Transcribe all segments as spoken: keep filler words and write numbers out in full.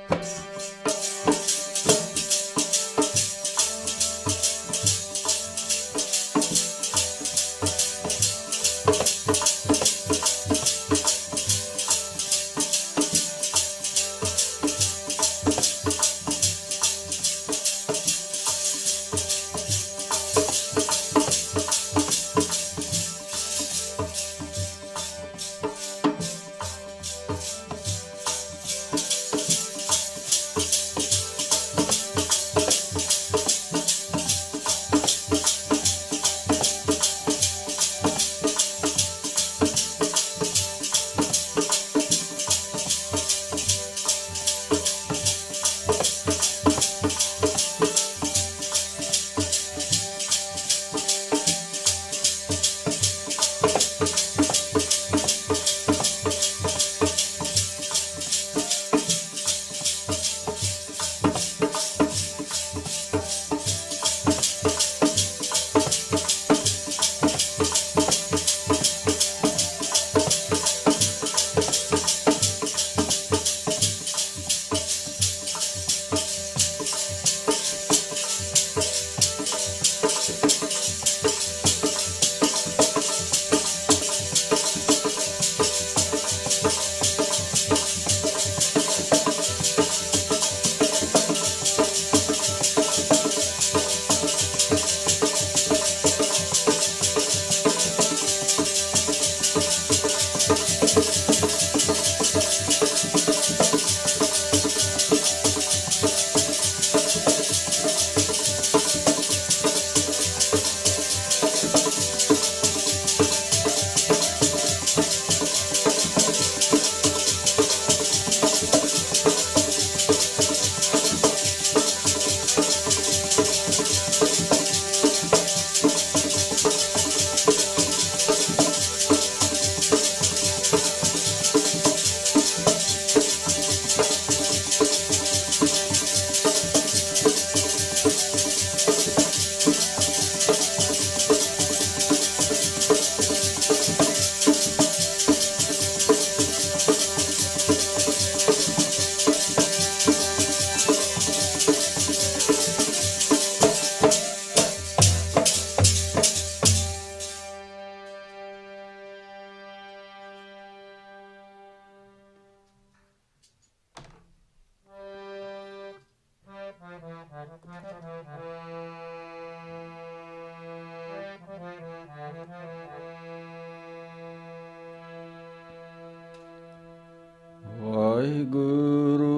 Waheguru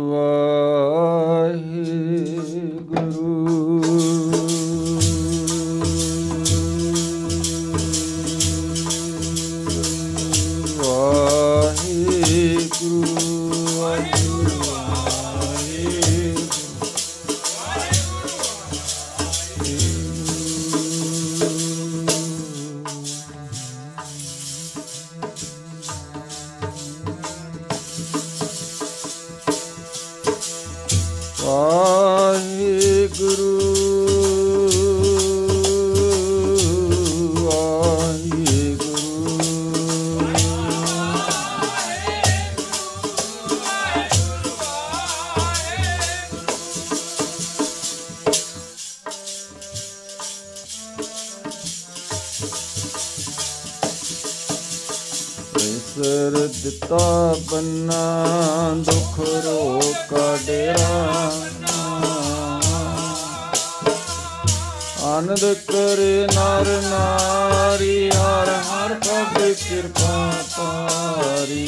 sir ਦਿੱਤਾ ਬੰਨਾ ਦੁਖ ਰੋਕਾ ਡੇਰਾ ਆਨੰਦ ਕਰੇ ਨਰ ਨਾਰੀ ਹਰ ਹਰ ਪ੍ਰਭ ਕਿਰਪਾ ਪਾਰੀ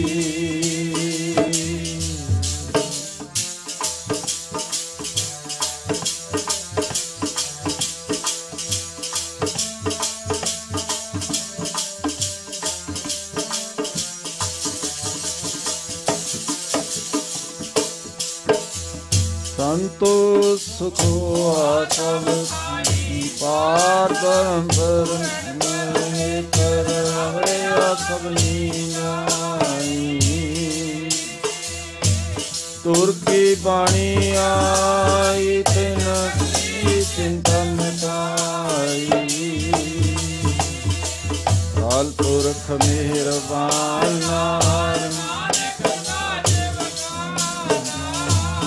ਸੰਤੋ ਸੁਖੋ ਆਤਮ ਪਾਰ ਬ੍ਰਹਮ ਬ੍ਰਹਮ ਕਰ ਹਰੇ ਸਭਨੀ ਜਾਈ ਤੁਰ ਕੀ ਬਾਣੀ ਆਈ ਤਿਨ ਕੀ ਚਿੰਤਾ ਮਿਟਾਈ ਕਾਲ ਪੁਰਖ ਮਿਹਰਬਾਨ ਨਾਰ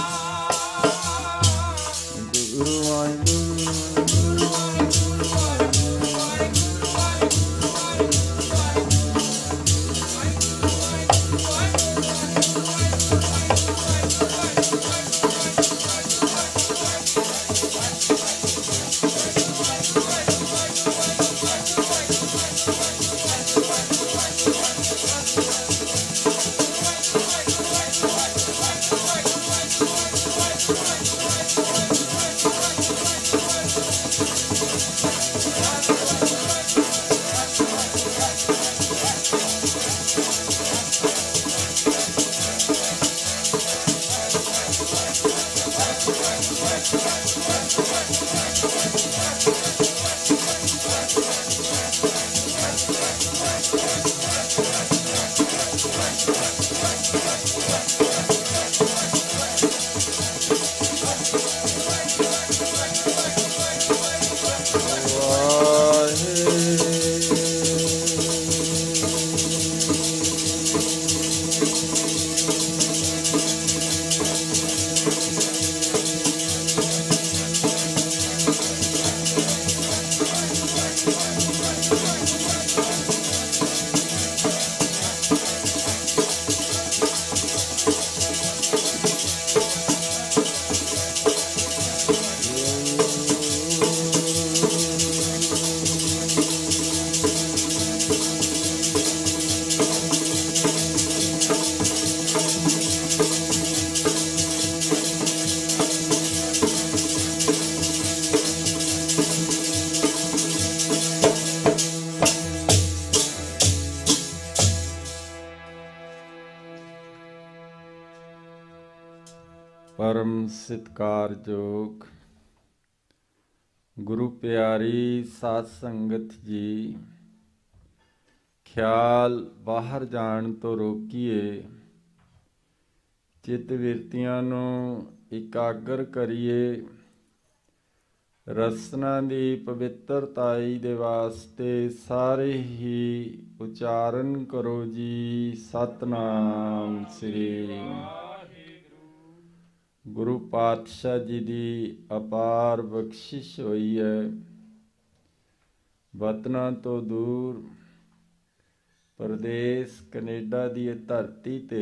परम सत्कारयोग गुरु प्यारी साध संगत जी, ख्याल बाहर जाण तो रोकीए, चित विरतियां नूं इकागर करिए। रसना दी पवित्रताई दे वास्ते सारे ही उचारण करो जी, सतनाम श्री। गुरु पातशाह जी की अपार बख्शिश हुई है। वतना तो दूर प्रदेश कनेडा की धरती ते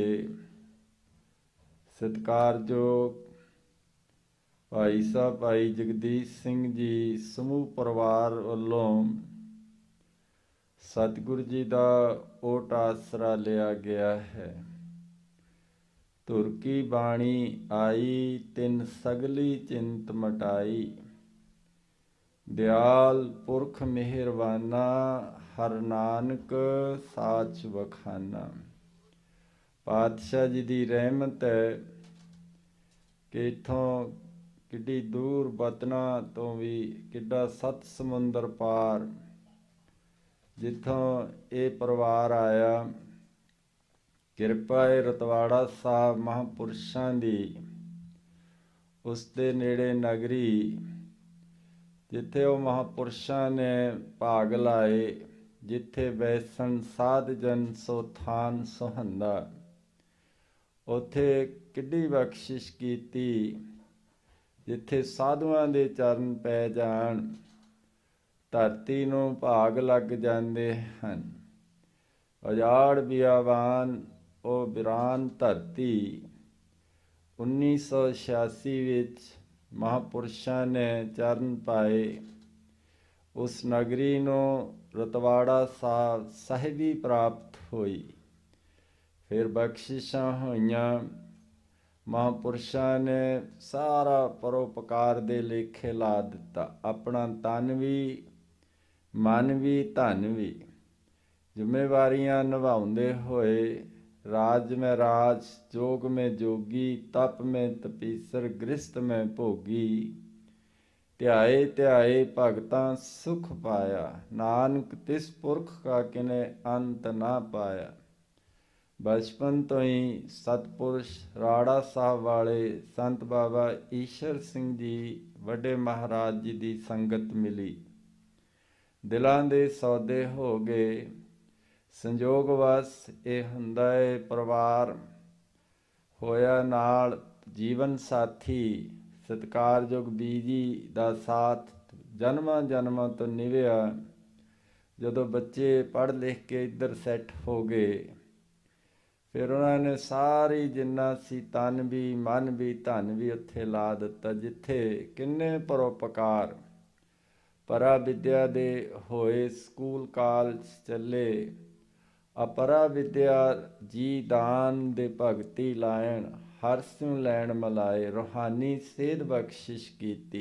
सत्कारयोग भाई साहब भाई जगदीश सिंह जी समूह परिवार वालों सतगुरु जी का ओट आसरा लिया गया है। तुर की बाणी आई तिन सगली चिंत मटाई, दयाल पुरख मेहरबाना हर नानक साच बखाना। पातशाह जी की रहमत है कि इथों किड्डी दूर वतना तो भी किड्डा सत समुंदर पार जिथों ये परिवार आया। किरपा है रतवाड़ा साहब महापुरुषां दी, उस दे नेड़े नगरी जिथे वो महापुरुषां ने भाग लाए, जिथे बैसन साध जन सो थान सुहंदा, उथे किड्डी बख्शिश कीती जिथे साधुआं दे चरण पै जाण धरती नूं भाग लग जांदे हन। उजाड़ बियावान ओ बिरान धरती उन्नीस सौ छियासी विच महापुरुषां ने चरण पाए। उस नगरी नूं रतवाड़ा साहब साहिबी प्राप्त हुई। फिर बख्शिशां होईयां। महापुरुषां ने सारा परोपकार दे लेखे ला दिता। अपना तन भी मन भी धन भी जिम्मेवारियां निभाउंदे होए राज में राज, जोग में जोगी, तप में तपीसर, गृहस्थ में भोगी, ध्याए ध्याए भगतां सुख पाया। नानक तिस पुरख का किने अंत ना पाया। बचपन तो ही सतपुरुष राड़ा साहब वाले संत बाबा ईश्वर सिंह जी वड्डे महाराज जी की संगत मिली। दिलां दे सौदे हो गए। संजोग वस ये हुंदा है परिवार होया नाल जीवन साथी सत्कारयोग बीजी दा साथ जन्मां जन्मां तो निभया। जदों बच्चे पढ़ लिख के इधर सैट हो गए फिर उन्होंने सारी जिन्ना सी तन भी मन भी धन भी उत्थे ला दिता। जिथे किन्ने परोपकार परा विद्या दे होए स्कूल कालज चले। अपरा विद्या जी दान दे भगती लायन हरसों लैन मलाए। रूहानी सेध बख्शिश कीती।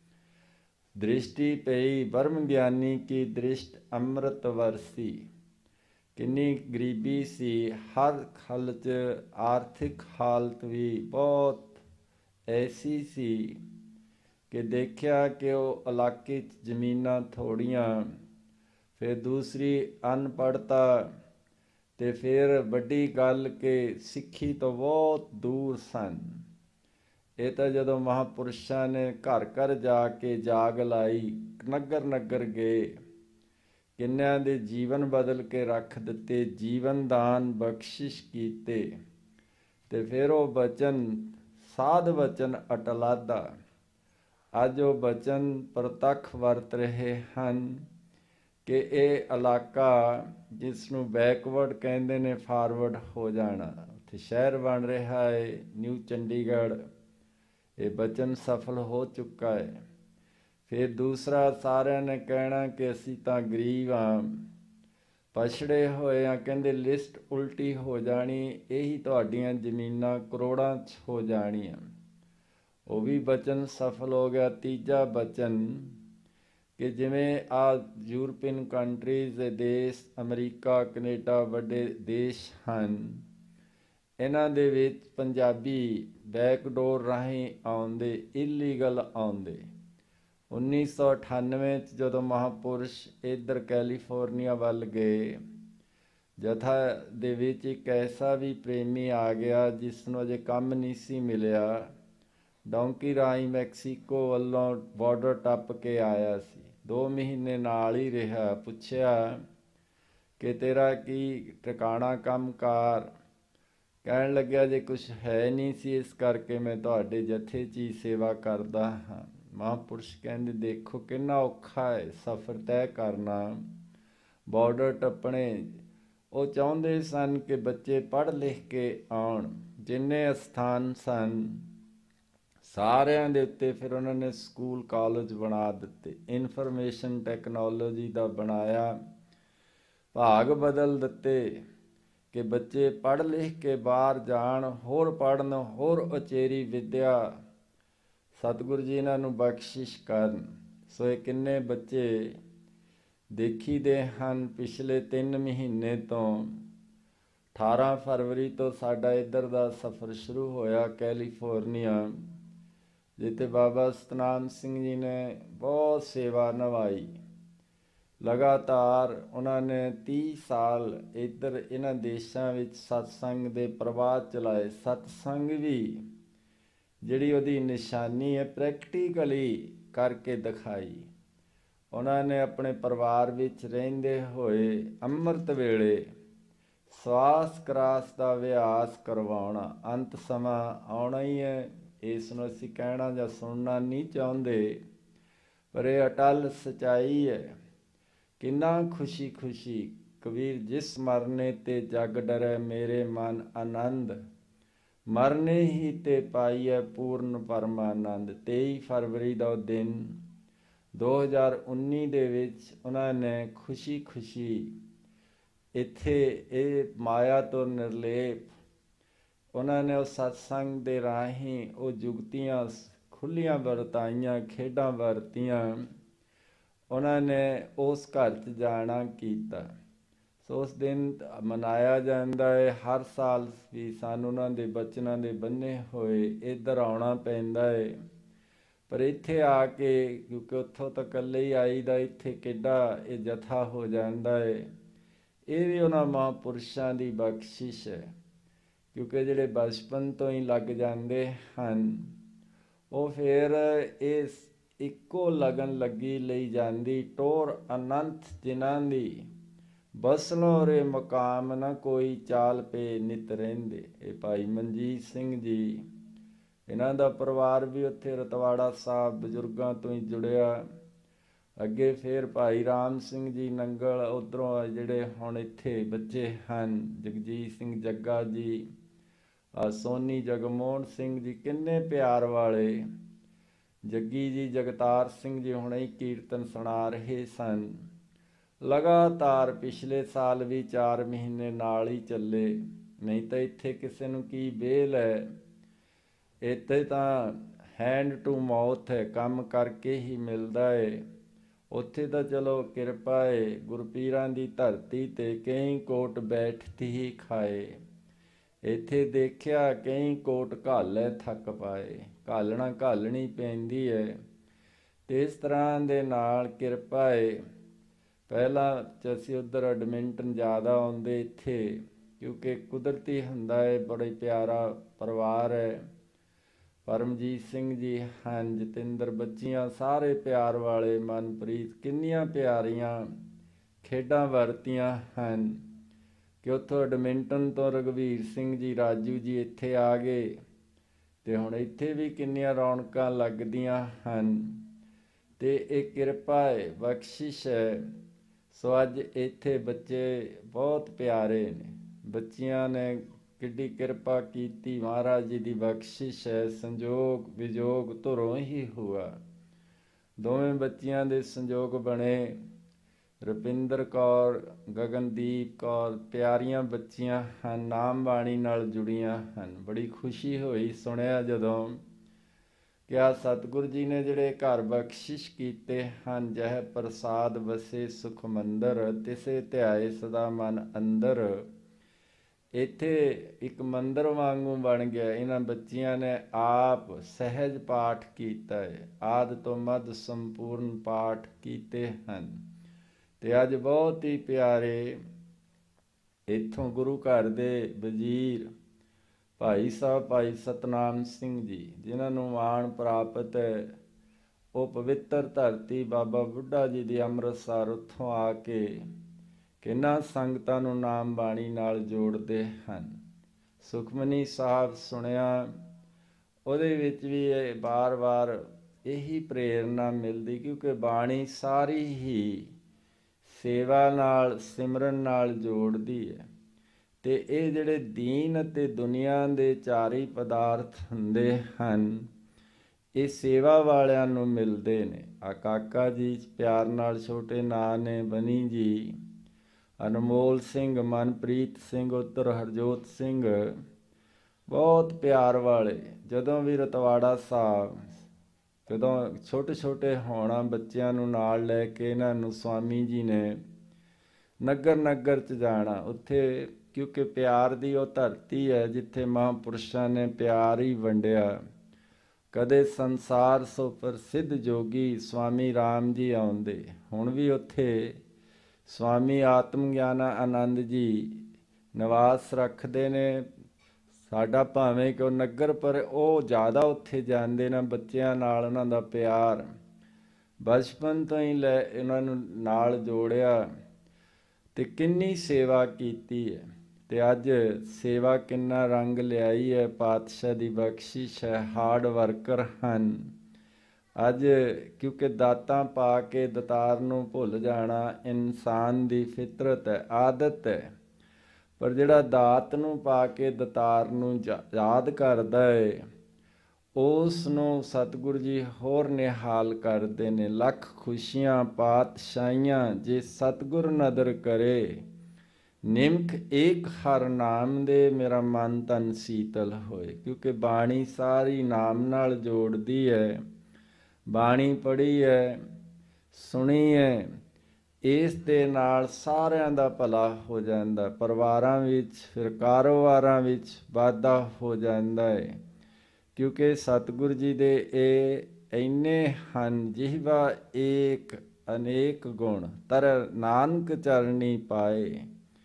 दृष्टि पई ब्रह्म ज्ञानी की दृष्ट अमृत वरसी। किन्नी गरीबी सी हर खल च आर्थिक हालत भी बहुत ऐसी सी कि देखिया कि वो इलाके च जमीनां थोड़ियां, फिर दूसरी अनपढ़ता, ते फिर वड्डी गल कि सिੱਖੀ तो बहुत दूर सन। ਇਹ ਤਾਂ ਜਦੋਂ ਮਹਾਂਪੁਰਸ਼ਾਂ ਨੇ ਘਰ ਘਰ ਜਾ ਕੇ ਜਾਗ ਲਾਈ, ਨਗਰ ਨਗਰ ਗਏ, ਕਿੰਨਿਆਂ ਦੇ ਜੀਵਨ ਬਦਲ ਕੇ ਰੱਖ ਦਿੱਤੇ, ਜੀਵਨ ਦਾਨ ਬਖਸ਼ਿਸ਼ ਕੀਤੇ, ਤੇ ਫਿਰ ਉਹ ਬਚਨ ਸਾਧ ਬਚਨ ਅਟਲਾਦਾ ਅੱਜ ਉਹ ਬਚਨ ਪ੍ਰਤੱਖ ਵਰਤ ਰਹੇ ਹਨ ਕਿ ਇਹ ਇਲਾਕਾ ਜਿਸ ਨੂੰ ਬੈਕਵਰਡ ਕਹਿੰਦੇ ਨੇ, ਫਾਰਵਰਡ ਹੋ ਜਾਣਾ, ਉੱਥੇ ਸ਼ਹਿਰ ਬਣ ਰਿਹਾ ਹੈ ਨਿਊ ਚੰਡੀਗੜ੍ਹ। ਇਹ ਬਚਨ ਸਫਲ ਹੋ ਚੁੱਕਾ ਹੈ। ਫਿਰ ਦੂਸਰਾ, ਸਾਰਿਆਂ ਨੇ ਕਹਿਣਾ ਕਿ ਅਸੀਂ ਤਾਂ ਗਰੀਬ ਹਾਂ, ਪਛੜੇ ਹੋਏ ਹਾਂ, ਕਹਿੰਦੇ ਲਿਸਟ ਉਲਟੀ ਹੋ ਜਾਣੀ, ਇਹੀ ਤੁਹਾਡੀਆਂ ਜ਼ਮੀਨਾਂ ਕਰੋੜਾਂ 'ਚ ਹੋ ਜਾਣੀਆਂ। ਉਹ ਵੀ ਬਚਨ ਸਫਲ ਹੋ ਗਿਆ। ਤੀਜਾ ਬਚਨ ਕਿ ਜਿਵੇਂ ਆ ਯੂਰਪੀਅਨ ਕੰਟਰੀਜ਼ ਦੇ ਦੇਸ਼, ਅਮਰੀਕਾ, ਕੈਨੇਡਾ ਵੱਡੇ ਦੇਸ਼ ਹਨ, ਇਹਨਾਂ ਦੇ ਵਿੱਚ ਪੰਜਾਬੀ ਬੈਕਡੋਰ ਰਾਹੀਂ ਆਉਂਦੇ, ਇਲੀਗਲ ਆਉਂਦੇ। ਉੱਨੀ ਸੌ ਅਠਾਨਵੇਂ 'ਚ ਜਦੋਂ ਮਹਾਂਪੁਰਸ਼ ਇੱਧਰ ਕੈਲੀਫੋਰਨੀਆ ਵੱਲ ਗਏ, ਜਥਾ ਦੇ ਵਿੱਚ ਇੱਕ ਐਸਾ ਵੀ ਪ੍ਰੇਮੀ ਆ ਗਿਆ ਜਿਸ ਨੂੰ ਅਜੇ ਕੰਮ ਨਹੀਂ ਸੀ ਮਿਲਿਆ, ਡੌਂਕੀ ਰਾਹੀਂ ਮੈਕਸੀਕੋ ਵੱਲੋਂ ਬਾਰਡਰ ਟੱਪ ਕੇ ਆਇਆ ਸੀ। ਦੋ ਮਹੀਨੇ ਨਾਲ ਹੀ ਰਿਹਾ। ਪੁੱਛਿਆ ਕਿ ਤੇਰਾ ਕੀ ਟਿਕਾਣਾ ਕੰਮ ਕਾਰ? ਕਹਿਣ ਲੱਗਿਆ ਜੇ ਕੁਛ ਹੈ ਨਹੀਂ ਸੀ, ਇਸ ਕਰਕੇ ਮੈਂ ਤੁਹਾਡੇ ਜਥੇ 'ਚ ਹੀ ਸੇਵਾ ਕਰਦਾ ਹਾਂ। ਮਹਾਂਪੁਰਸ਼ ਕਹਿੰਦੇ ਦੇਖੋ ਕਿੰਨਾ ਔਖਾ ਹੈ ਸਫ਼ਰ ਤੈਅ ਕਰਨਾ, ਬਾਰਡਰ ਟੱਪਣੇ। ਉਹ ਚਾਹੁੰਦੇ ਸਨ ਕਿ ਬੱਚੇ ਪੜ੍ਹ ਲਿਖ ਕੇ ਆਉਣ। ਜਿੰਨੇ ਅਸਥਾਨ ਸਨ ਸਾਰਿਆਂ ਦੇ ਉੱਤੇ ਫਿਰ ਉਹਨਾਂ ਨੇ ਸਕੂਲ ਕਾਲਜ ਬਣਾ ਦਿੱਤੇ, ਇਨਫੋਰਮੇਸ਼ਨ ਟੈਕਨੋਲੋਜੀ ਦਾ ਬਣਾਇਆ, ਭਾਗ ਬਦਲ ਦਿੱਤੇ ਕਿ ਬੱਚੇ ਪੜ੍ਹ ਲਿਖ ਕੇ ਬਾਹਰ ਜਾਣ, ਹੋਰ ਪੜ੍ਹਨ, ਹੋਰ ਉਚੇਰੀ ਵਿੱਦਿਆ ਸਤਿਗੁਰੂ ਜੀ ਇਹਨਾਂ ਨੂੰ ਬਖਸ਼ਿਸ਼ ਕਰਨ। ਸੋ ਇਹ ਕਿੰਨੇ ਬੱਚੇ ਦੇਖੀਦੇ ਹਨ। ਪਿਛਲੇ ਤਿੰਨ ਮਹੀਨੇ ਤੋਂ ਅਠਾਰਾਂ ਫਰਵਰੀ ਤੋਂ ਸਾਡਾ ਇੱਧਰ ਦਾ ਸਫ਼ਰ ਸ਼ੁਰੂ ਹੋਇਆ ਕੈਲੀਫੋਰਨੀਆ, ਜਿੱਥੇ ਬਾਬਾ ਸਤਨਾਮ ਸਿੰਘ ਜੀ ਨੇ ਬਹੁਤ ਸੇਵਾ ਨਿਭਾਈ। ਲਗਾਤਾਰ ਉਹਨਾਂ ਨੇ ਤੀਹ ਸਾਲ ਇੱਧਰ ਇਹਨਾਂ ਦੇਸ਼ਾਂ ਵਿੱਚ ਸਤਸੰਗ ਦੇ ਪ੍ਰਵਾਹ ਚਲਾਏ। ਸਤਸੰਗ ਵੀ ਜਿਹੜੀ ਉਹਦੀ ਨਿਸ਼ਾਨੀ ਹੈ ਪ੍ਰੈਕਟੀਕਲੀ ਕਰਕੇ ਦਿਖਾਈ। ਉਹਨਾਂ ਨੇ ਆਪਣੇ ਪਰਿਵਾਰ ਵਿੱਚ ਰਹਿੰਦੇ ਹੋਏ ਅੰਮ੍ਰਿਤ ਵੇਲੇ ਸਵਾਸ ਕਰਾਸ ਦਾ ਅਭਿਆਸ ਕਰਵਾਉਣਾ। ਅੰਤ ਸਮਾਂ ਆਉਣਾ ਹੀ ਹੈ, ਇਸ ਨੂੰ ਅਸੀਂ ਕਹਿਣਾ ਜਾਂ ਸੁਣਨਾ ਨਹੀਂ ਚਾਹੁੰਦੇ, ਪਰ ਇਹ ਅਟਲ ਸੱਚਾਈ ਹੈ। ਕਿੰਨਾ ਖੁਸ਼ੀ ਖੁਸ਼ੀ ਕਬੀਰ ਜਿਸ ਮਰਨੇ ਤੇ ਜਗ ਡਰੈ ਮੇਰੇ ਮਨ ਆਨੰਦ, ਮਰਨੇ ਹੀ ਤੇ ਪਾਈਐ ਪੂਰਨ ਪਰਮਾਨੰਦ। ਤੇਈ ਫਰਵਰੀ ਦਾ ਉਹ ਦਿਨ ਦੋ ਹਜ਼ਾਰ ਉੱਨੀ ਦੇ ਵਿੱਚ ਉਹਨਾਂ ਨੇ ਖੁਸ਼ੀ ਖੁਸ਼ੀ ਇੱਥੇ ਇਹ ਮਾਇਆ ਤੋਂ ਨਿਰਲੇਪ ਉਹਨਾਂ ਨੇ ਉਹ ਸਤਸੰਗ ਦੇ ਰਾਹੀਂ ਉਹ ਜੁਗਤੀਆਂ ਖੁੱਲ੍ਹੀਆਂ ਵਰਤਾਈਆਂ, ਖੇਡਾਂ ਵਰਤੀਆਂ। ਉਹਨਾਂ ਨੇ ਉਸ ਘਰ 'ਚ ਜਾਣਾ ਕੀਤਾ। ਸੋ ਉਸ ਦਿਨ ਮਨਾਇਆ ਜਾਂਦਾ ਹੈ। ਹਰ ਸਾਲ ਵੀ ਸਾਨੂੰ ਉਹਨਾਂ ਦੇ ਬਚਨਾਂ ਦੇ ਬੰਨੇ ਹੋਏ ਇੱਧਰ ਆਉਣਾ ਪੈਂਦਾ ਹੈ, ਪਰ ਇੱਥੇ ਆ ਕੇ ਕਿਉਂਕਿ ਉੱਥੋਂ ਤਾਂ ਇਕੱਲੇ ਹੀ ਆਈਦਾ, ਇੱਥੇ ਕਿੱਡਾ ਇਹ ਜਥਾ ਹੋ ਜਾਂਦਾ ਹੈ। ਇਹ ਵੀ ਉਹਨਾਂ ਮਹਾਂਪੁਰਸ਼ਾਂ ਦੀ ਬਖਸ਼ਿਸ਼ ਹੈ, ਕਿਉਂਕਿ ਜਿਹੜੇ ਬਚਪਨ ਤੋਂ ਹੀ ਲੱਗ ਜਾਂਦੇ ਹਨ ਉਹ ਫਿਰ ਇਸ ਇੱਕੋ ਲਗਨ ਲੱਗੀ ਲਈ ਜਾਂਦੀ। ਟੋਰ ਅਨੰਤ ਜਿਨ੍ਹਾਂ ਦੀ ਬਸਲੋਂ ਰੇ ਮਕਾਮ ਨਾ ਕੋਈ, ਚਾਲ ਪੇ ਨਿਤ ਰਹਿੰਦੇ। ਇਹ ਭਾਈ ਮਨਜੀਤ ਸਿੰਘ ਜੀ, ਇਹਨਾਂ ਦਾ ਪਰਿਵਾਰ ਵੀ ਉੱਥੇ ਰਤਵਾੜਾ ਸਾਹਿਬ ਬਜ਼ੁਰਗਾਂ ਤੋਂ ਹੀ ਜੁੜਿਆ। ਅੱਗੇ ਫਿਰ ਭਾਈ ਰਾਮ ਸਿੰਘ ਜੀ ਨੰਗਲ, ਉੱਧਰੋਂ ਜਿਹੜੇ ਹੁਣ ਇੱਥੇ ਬੱਚੇ ਹਨ, ਜਗਜੀਤ ਸਿੰਘ ਜੱਗਾ ਜੀ, ਸੋਨੀ ਜਗਮੋਹਨ ਸਿੰਘ ਜੀ, ਕਿੰਨੇ ਪਿਆਰ ਵਾਲੇ ਜੱਗੀ ਜੀ, ਜਗਤਾਰ ਸਿੰਘ ਜੀ ਹੁਣੇ ਹੀ ਕੀਰਤਨ ਸੁਣਾ ਰਹੇ ਸਨ। ਲਗਾਤਾਰ ਪਿਛਲੇ ਸਾਲ ਵੀ ਚਾਰ ਮਹੀਨੇ ਨਾਲ ਹੀ ਚੱਲੇ। ਨਹੀਂ ਤਾਂ ਇੱਥੇ ਕਿਸੇ ਨੂੰ ਕੀ ਬੇਲ ਹੈ, ਇੱਥੇ ਤਾਂ ਹੈਂਡ ਟੂ ਮਾਊਥ ਹੈ, ਕੰਮ ਕਰਕੇ ਹੀ ਮਿਲਦਾ ਹੈ। ਉੱਥੇ ਤਾਂ ਚਲੋ ਕਿਰਪਾ ਹੈ, ਗੁਰਪੀਰਾਂ ਦੀ ਧਰਤੀ 'ਤੇ ਕਈ ਕੋਟ ਬੈਠਤੀ ਹੀ ਖਾਏ। ਇੱਥੇ ਦੇਖਿਆ ਕਈ ਕੋਟ ਘਾਲੇ ਥੱਕ ਪਾਏ। ਘਾਲਣਾ ਘਾਲਣੀ ਪੈਂਦੀ ਹੈ। ਤੇ ਇਸ ਤਰ੍ਹਾਂ ਦੇ ਨਾਲ ਕਿਰਪਾ ਹੈ। ਪਹਿਲਾਂ ਚ ਅਸੀਂ ਉੱਧਰ ਐਡਮਿੰਟਨ ਜ਼ਿਆਦਾ ਆਉਂਦੇ, ਇੱਥੇ ਕਿਉਂਕਿ ਕੁਦਰਤੀ ਹੁੰਦਾ ਹੈ, ਬੜਾ ਪਿਆਰਾ ਪਰਿਵਾਰ ਹੈ। ਪਰਮਜੀਤ ਸਿੰਘ ਜੀ ਹਨ, ਜਤਿੰਦਰ, ਬੱਚੀਆਂ ਸਾਰੇ ਪਿਆਰ ਵਾਲੇ, ਮਨਪ੍ਰੀਤ, ਕਿੰਨੀਆਂ ਪਿਆਰੀਆਂ ਖੇਡਾਂ ਵਰਤੀਆਂ ਹਨ ਕਿ ਉੱਥੋਂ ਐਡਮਿੰਟਨ ਤੋਂ ਰਘਵੀਰ ਸਿੰਘ ਜੀ, ਰਾਜੂ ਜੀ ਇੱਥੇ ਆ ਗਏ ਅਤੇ ਹੁਣ ਇੱਥੇ ਵੀ ਕਿੰਨੀਆਂ ਰੌਣਕਾਂ ਲੱਗਦੀਆਂ ਹਨ। ਅਤੇ ਇਹ ਕਿਰਪਾ ਹੈ, ਬਖਸ਼ਿਸ਼ ਹੈ। ਸੋ ਅੱਜ ਇੱਥੇ ਬੱਚੇ ਬਹੁਤ ਪਿਆਰੇ ਨੇ, ਬੱਚੀਆਂ ਨੇ ਕਿੱਡੀ ਕਿਰਪਾ ਕੀਤੀ, ਮਹਾਰਾਜ ਜੀ ਦੀ ਬਖਸ਼ਿਸ਼ ਹੈ। ਸੰਜੋਗ ਵਿਜੋਗ ਧੁਰੋਂ ਹੀ ਹੁਆ, ਦੋਵੇਂ ਬੱਚੀਆਂ ਦੇ ਸੰਜੋਗ ਬਣੇ। ਰੁਪਿੰਦਰ ਕੌਰ, ਗਗਨਦੀਪ ਕੌਰ, ਪਿਆਰੀਆਂ ਬੱਚੀਆਂ ਹਨ, ਨਾਮ ਬਾਣੀ ਨਾਲ ਜੁੜੀਆਂ ਹਨ। ਬੜੀ ਖੁਸ਼ੀ ਹੋਈ ਸੁਣਿਆ ਜਦੋਂ ਕਿ ਆ ਸਤਿਗੁਰੂ ਜੀ ਨੇ ਜਿਹੜੇ ਘਰ ਬਖਸ਼ਿਸ਼ ਕੀਤੇ ਹਨ, ਜਹ ਪ੍ਰਸਾਦ ਵਸੇ ਸੁਖ ਮੰਦਰ, ਤਿਸੇ ਧਿਆਏ ਸਦਾ ਮਨ ਅੰਦਰ। ਇੱਥੇ ਇੱਕ ਮੰਦਰ ਵਾਂਗੂ ਬਣ ਗਿਆ। ਇਹਨਾਂ ਬੱਚੀਆਂ ਨੇ ਆਪ ਸਹਿਜ ਪਾਠ ਕੀਤਾ ਹੈ, ਆਦਿ ਤੋਂ ਮੱਧ ਸੰਪੂਰਨ ਪਾਠ ਕੀਤੇ ਹਨ। ਅਤੇ ਅੱਜ ਬਹੁਤ ਹੀ ਪਿਆਰੇ ਇੱਥੋਂ ਗੁਰੂ ਘਰ ਦੇ ਵਜ਼ੀਰ ਭਾਈ ਸਾਹਿਬ ਭਾਈ ਸਤਨਾਮ ਸਿੰਘ ਜੀ, ਜਿਨ੍ਹਾਂ ਨੂੰ ਮਾਣ ਪ੍ਰਾਪਤ ਹੈ, ਉਹ ਪਵਿੱਤਰ ਧਰਤੀ ਬਾਬਾ ਬੁੱਢਾ ਜੀ ਦੀ ਅੰਮ੍ਰਿਤਸਰ, ਉੱਥੋਂ ਆ ਕੇ ਕਿੰਨਾ ਸੰਗਤਾਂ ਨੂੰ ਨਾਮ ਬਾਣੀ ਨਾਲ ਜੋੜਦੇ ਹਨ। ਸੁਖਮਨੀ ਸਾਹਿਬ ਸੁਣਿਆ, ਉਹਦੇ ਵਿੱਚ ਵੀ ਇਹ ਵਾਰ ਵਾਰ ਇਹੀ ਪ੍ਰੇਰਨਾ ਮਿਲਦੀ, ਕਿਉਂਕਿ ਬਾਣੀ ਸਾਰੀ ਹੀ ਸੇਵਾ ਨਾਲ, ਸਿਮਰਨ ਨਾਲ ਜੋੜਦੀ ਹੈ। ਅਤੇ ਇਹ ਜਿਹੜੇ ਦੀਨ ਅਤੇ ਦੁਨੀਆ ਦੇ ਚਾਰੀ ਪਦਾਰਥ ਹੁੰਦੇ ਹਨ, ਇਹ ਸੇਵਾ ਵਾਲਿਆਂ ਨੂੰ ਮਿਲਦੇ ਨੇ। ਆ ਕਾਕਾ ਜੀ ਪਿਆਰ ਨਾਲ ਛੋਟੇ ਨਾਂ ਨੇ, ਬਨੀ ਜੀ, ਅਨਮੋਲ ਸਿੰਘ, ਮਨਪ੍ਰੀਤ ਸਿੰਘ, ਉੱਧਰ ਹਰਜੋਤ ਸਿੰਘ, ਬਹੁਤ ਪਿਆਰ ਵਾਲੇ। ਜਦੋਂ ਵੀ ਰਤਵਾੜਾ ਸਾਹਿਬ, ਜਦੋਂ ਛੋਟੇ ਛੋਟੇ ਹੋਣਾ, ਬੱਚਿਆਂ ਨੂੰ ਨਾਲ ਲੈ ਕੇ ਇਹਨਾਂ ਨੂੰ ਸਵਾਮੀ ਜੀ ਨੇ ਨਗਰ ਨਗਰ 'ਚ ਜਾਣਾ, ਉੱਥੇ ਕਿਉਂਕਿ ਪਿਆਰ ਦੀ ਉਹ ਧਰਤੀ ਹੈ ਜਿੱਥੇ ਮਹਾਂਪੁਰਸ਼ਾਂ ਨੇ ਪਿਆਰ ਹੀ ਵੰਡਿਆ। ਕਦੇ ਸੰਸਾਰ ਸੋ ਪ੍ਰਸਿੱਧ ਜੋਗੀ ਸਵਾਮੀ ਰਾਮ ਜੀ ਆਉਂਦੇ, ਹੁਣ ਵੀ ਉੱਥੇ ਸਵਾਮੀ ਆਤਮ ਗਿਆਨ ਆਨੰਦ ਜੀ ਨਿਵਾਸ ਰੱਖਦੇ ਨੇ। ਸਾਡਾ ਭਾਵੇਂ ਕਿ ਉਹ ਨਗਰ, ਪਰ ਉਹ ਜ਼ਿਆਦਾ ਉੱਥੇ ਜਾਂਦੇ ਨੇ, ਬੱਚਿਆਂ ਨਾਲ ਉਹਨਾਂ ਦਾ ਪਿਆਰ ਬਚਪਨ ਤੋਂ ਹੀ ਲੈ ਇਹਨਾਂ ਨੂੰ ਨਾਲ ਜੋੜਿਆ ਅਤੇ ਕਿੰਨੀ ਸੇਵਾ ਕੀਤੀ ਹੈ। ਅਤੇ ਅੱਜ ਸੇਵਾ ਕਿੰਨਾ ਰੰਗ ਲਿਆਈ ਹੈ, ਪਾਤਸ਼ਾਹ ਦੀ ਬਖਸ਼ਿਸ਼ ਹੈ। ਹਾਰਡ ਵਰਕਰ ਹਨ ਅੱਜ, ਕਿਉਂਕਿ ਦਾਤਾਂ ਪਾ ਕੇ ਦਤਾਰ ਨੂੰ ਭੁੱਲ ਜਾਣਾ ਇਨਸਾਨ ਦੀ ਫਿਤਰਤ ਹੈ, ਆਦਤ ਹੈ। ਪਰ ਜਿਹੜਾ ਦਾਤ ਨੂੰ ਪਾ ਕੇ ਦਤਾਰ ਨੂੰ ਯਾਦ ਕਰਦਾ ਹੈ, ਉਸ ਨੂੰ ਸਤਿਗੁਰੂ ਜੀ ਹੋਰ ਨਿਹਾਲ ਕਰਦੇ ਨੇ। ਲੱਖ ਖੁਸ਼ੀਆਂ ਪਾਤਸ਼ਾਹੀਆਂ ਜੇ ਸਤਿਗੁਰ ਨਦਰ ਕਰੇ, ਨਿਮਖ ਏਕ ਹਰ ਨਾਮ ਦੇ, ਮੇਰਾ ਮਨ ਤਨ ਸੀਤਲ ਹੋਏ। ਕਿਉਂਕਿ ਬਾਣੀ ਸਾਰੀ ਨਾਮ ਨਾਲ ਜੋੜਦੀ ਹੈ। ਬਾਣੀ ਪੜ੍ਹੀ ਹੈ, ਸੁਣੀ ਹੈ, ਇਸ ਦੇ ਨਾਲ ਸਾਰਿਆਂ ਦਾ ਭਲਾ ਹੋ ਜਾਂਦਾ, ਪਰਿਵਾਰਾਂ ਵਿੱਚ, ਫਿਰ ਕਾਰੋਬਾਰਾਂ ਵਿੱਚ ਵਾਧਾ ਹੋ ਜਾਂਦਾ ਹੈ। ਕਿਉਂਕਿ ਸਤਿਗੁਰੂ ਜੀ ਦੇ ਇਹ ਇੰਨੇ ਹਨ, ਜਿਹਵਾ ਏਕ ਅਨੇਕ ਗੁਣ, ਤਰ ਨਾਨਕ ਚਰਣੀ ਪਾਏ।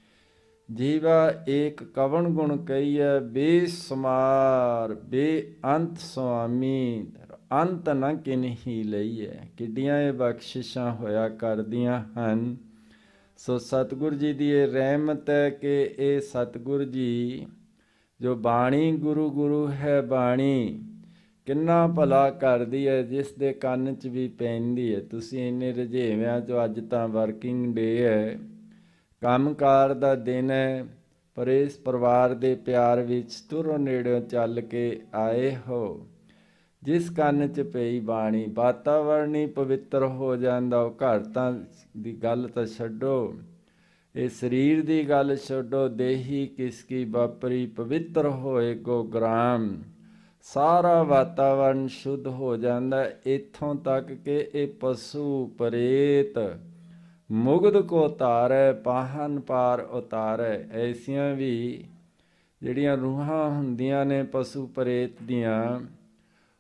ਜੀਵਾ ਏਕ ਕਵਣ ਗੁਣ ਕਹੀਐ, ਬੇਸੁਮਾਰ ਬੇਅੰਤ ਸੁਆਮੀ, ਅੰਤ ਨ ਕਿਨਹੀ ਲਈਐ। ਕਿੱਡੀਆਂ ਇਹ ਬਖਸ਼ਿਸ਼ਾਂ ਹੋਇਆ ਕਰਦੀਆਂ ਹਨ। ਸੋ ਸਤਿਗੁਰੂ ਜੀ ਦੀ ਇਹ ਰਹਿਮਤ ਹੈ ਕਿ ਇਹ ਸਤਿਗੁਰੂ ਜੀ ਜੋ ਬਾਣੀ, ਗੁਰੂ ਗੁਰੂ ਹੈ ਬਾਣੀ, ਕਿੰਨਾ ਭਲਾ ਕਰਦੀ ਹੈ, ਜਿਸ ਦੇ ਕੰਨ 'ਚ ਵੀ ਪੈਂਦੀ ਹੈ। ਤੁਸੀਂ ਇੰਨੇ ਰੁਝੇਵਿਆਂ 'ਚੋਂ ਅੱਜ ਤਾਂ ਵਰਕਿੰਗ ਡੇ ਹੈ, ਕੰਮਕਾਰ ਦਾ ਦਿਨ ਹੈ, ਪਰ ਇਸ ਪਰਿਵਾਰ ਦੇ ਪਿਆਰ ਵਿੱਚ ਤੁਰੋਂ ਨੇੜਿਓਂ ਚੱਲ ਕੇ ਆਏ ਹੋ। ਜਿਸ ਕੰਨ 'ਚ ਪਈ ਬਾਣੀ, ਵਾਤਾਵਰਨ ਹੀ ਪਵਿੱਤਰ ਹੋ ਜਾਂਦਾ। ਉਹ ਘਰ ਤਾਂ ਦੀ ਗੱਲ ਤਾਂ ਛੱਡੋ, ਇਹ ਸਰੀਰ ਦੀ ਗੱਲ ਛੱਡੋ, ਦੇਹੀ ਕਿਸਕੀ ਬਾਪਰੀ ਪਵਿੱਤਰ ਹੋਏ ਗੋ ਗ੍ਰਾਮ, ਸਾਰਾ ਵਾਤਾਵਰਨ ਸ਼ੁੱਧ ਹੋ ਜਾਂਦਾ। ਇੱਥੋਂ ਤੱਕ ਕਿ ਇਹ ਪਸ਼ੂ ਪ੍ਰੇਤ ਮੁਗਧ ਕੋ ਉਤਾਰੈ, ਪਾਹਨ ਪਾਰ ਉਤਾਰੈ। ਐਸੀਆਂ ਵੀ ਜਿਹੜੀਆਂ ਰੂਹਾਂ ਹੁੰਦੀਆਂ ਨੇ ਪਸ਼ੂ ਪ੍ਰੇਤ ਦੀਆਂ,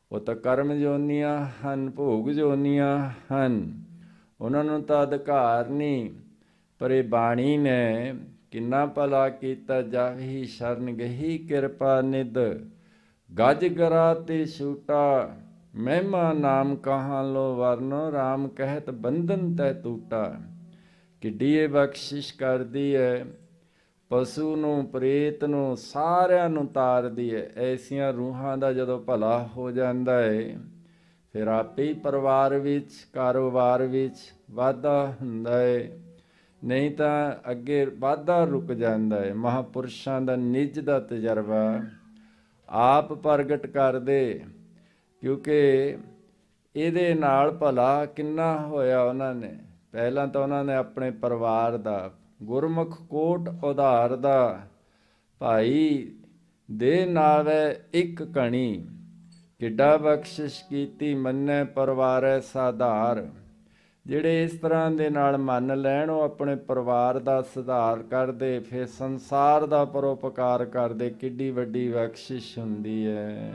ਉਹ ਤਾਂ ਕਰਮ ਜੋਨੀਆਂ ਹਨ, ਭੋਗ ਜੋਨੀਆਂ ਹਨ, ਉਹਨਾਂ ਨੂੰ ਤਾਂ ਅਧਿਕਾਰ ਨਹੀਂ। ਪਰ ਇਹ ਬਾਣੀ ਨੇ ਕਿੰਨਾ ਭਲਾ ਕੀਤਾ, ਜਾਹੀ ਸ਼ਰਨ ਗਹੀ ਕਿਰਪਾ ਨਿਧ, ਗਜ ਗਰਾ ਤੇ ਛੂਟਾ, ਮਹਿਮਾ ਨਾਮ ਕਹਾਂ ਲੋ ਵਰਨੋ, ਰਾਮ ਕਹਿਤ ਬੰਧਨ ਤੈ ਟੂਟਾ। ਕਿੱਡੀ ਇਹ ਬਖਸ਼ਿਸ਼ ਕਰਦੀ ਹੈ, ਪਸ਼ੂ ਨੂੰ, ਪ੍ਰੇਤ ਨੂੰ, ਸਾਰਿਆਂ ਨੂੰ ਤਾਰਦੀ ਹੈ। ਐਸੀਆਂ ਰੂਹਾਂ ਦਾ ਜਦੋਂ ਭਲਾ ਹੋ ਜਾਂਦਾ ਹੈ, ਫਿਰ ਆਪੇ ਹੀ ਪਰਿਵਾਰ ਵਿੱਚ, ਕਾਰੋਬਾਰ ਵਿੱਚ ਵਾਧਾ ਹੁੰਦਾ ਹੈ, ਨਹੀਂ ਤਾਂ ਅੱਗੇ ਵਾਧਾ ਰੁਕ ਜਾਂਦਾ ਹੈ। ਮਹਾਂਪੁਰਸ਼ਾਂ ਦਾ ਨਿੱਜ ਦਾ ਤਜਰਬਾ ਆਪ ਪ੍ਰਗਟ ਕਰਦੇ, ਕਿਉਂਕਿ ਇਹਦੇ ਨਾਲ ਭਲਾ ਕਿੰਨਾ ਹੋਇਆ ਉਹਨਾਂ ਨੇ। ਪਹਿਲਾਂ ਤਾਂ ਉਹਨਾਂ ਨੇ ਆਪਣੇ ਪਰਿਵਾਰ ਦਾ, ਗੁਰਮੁਖ ਕੋਟ ਉਧਾਰ ਦਾ, ਭਾਈ ਦੇ ਨਾਵੇ ਇੱਕ ਕਣੀ, ਕਿੱਡਾ ਬਖਸ਼ਿਸ਼ ਕੀਤੀ, ਮੰਨੈ ਪਰਿਵਾਰੈ ਸਾਧਾਰ। ਜਿਹੜੇ ਇਸ ਤਰ੍ਹਾਂ ਦੇ ਨਾਲ ਮੰਨ ਲੈਣ, ਉਹ ਆਪਣੇ ਪਰਿਵਾਰ ਦਾ ਸੁਧਾਰ ਕਰਦੇ, ਫਿਰ ਸੰਸਾਰ ਦਾ ਪਰਉਪਕਾਰ ਕਰਦੇ। ਕਿੱਡੀ ਵੱਡੀ ਬਖਸ਼ਿਸ਼ ਹੁੰਦੀ ਹੈ।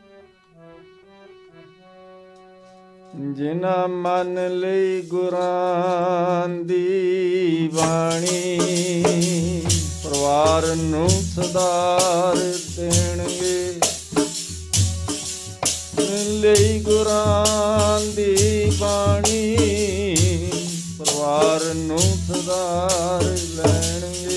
ਜਿਨ੍ਹਾਂ ਮੰਨ ਲਈ ਗੁਰਾਂ ਦੀ ਬਾਣੀ, ਪਰਿਵਾਰ ਨੂੰ ਸੁਧਾਰ ਦੇਣਗੇ। ਲਈ ਗੁਰਾਂ ਦੀ ਬਾਣੀ, ਪਰਿਵਾਰ ਨੂੰ ਸੁਧਾਰ ਲੈਣਗੇ।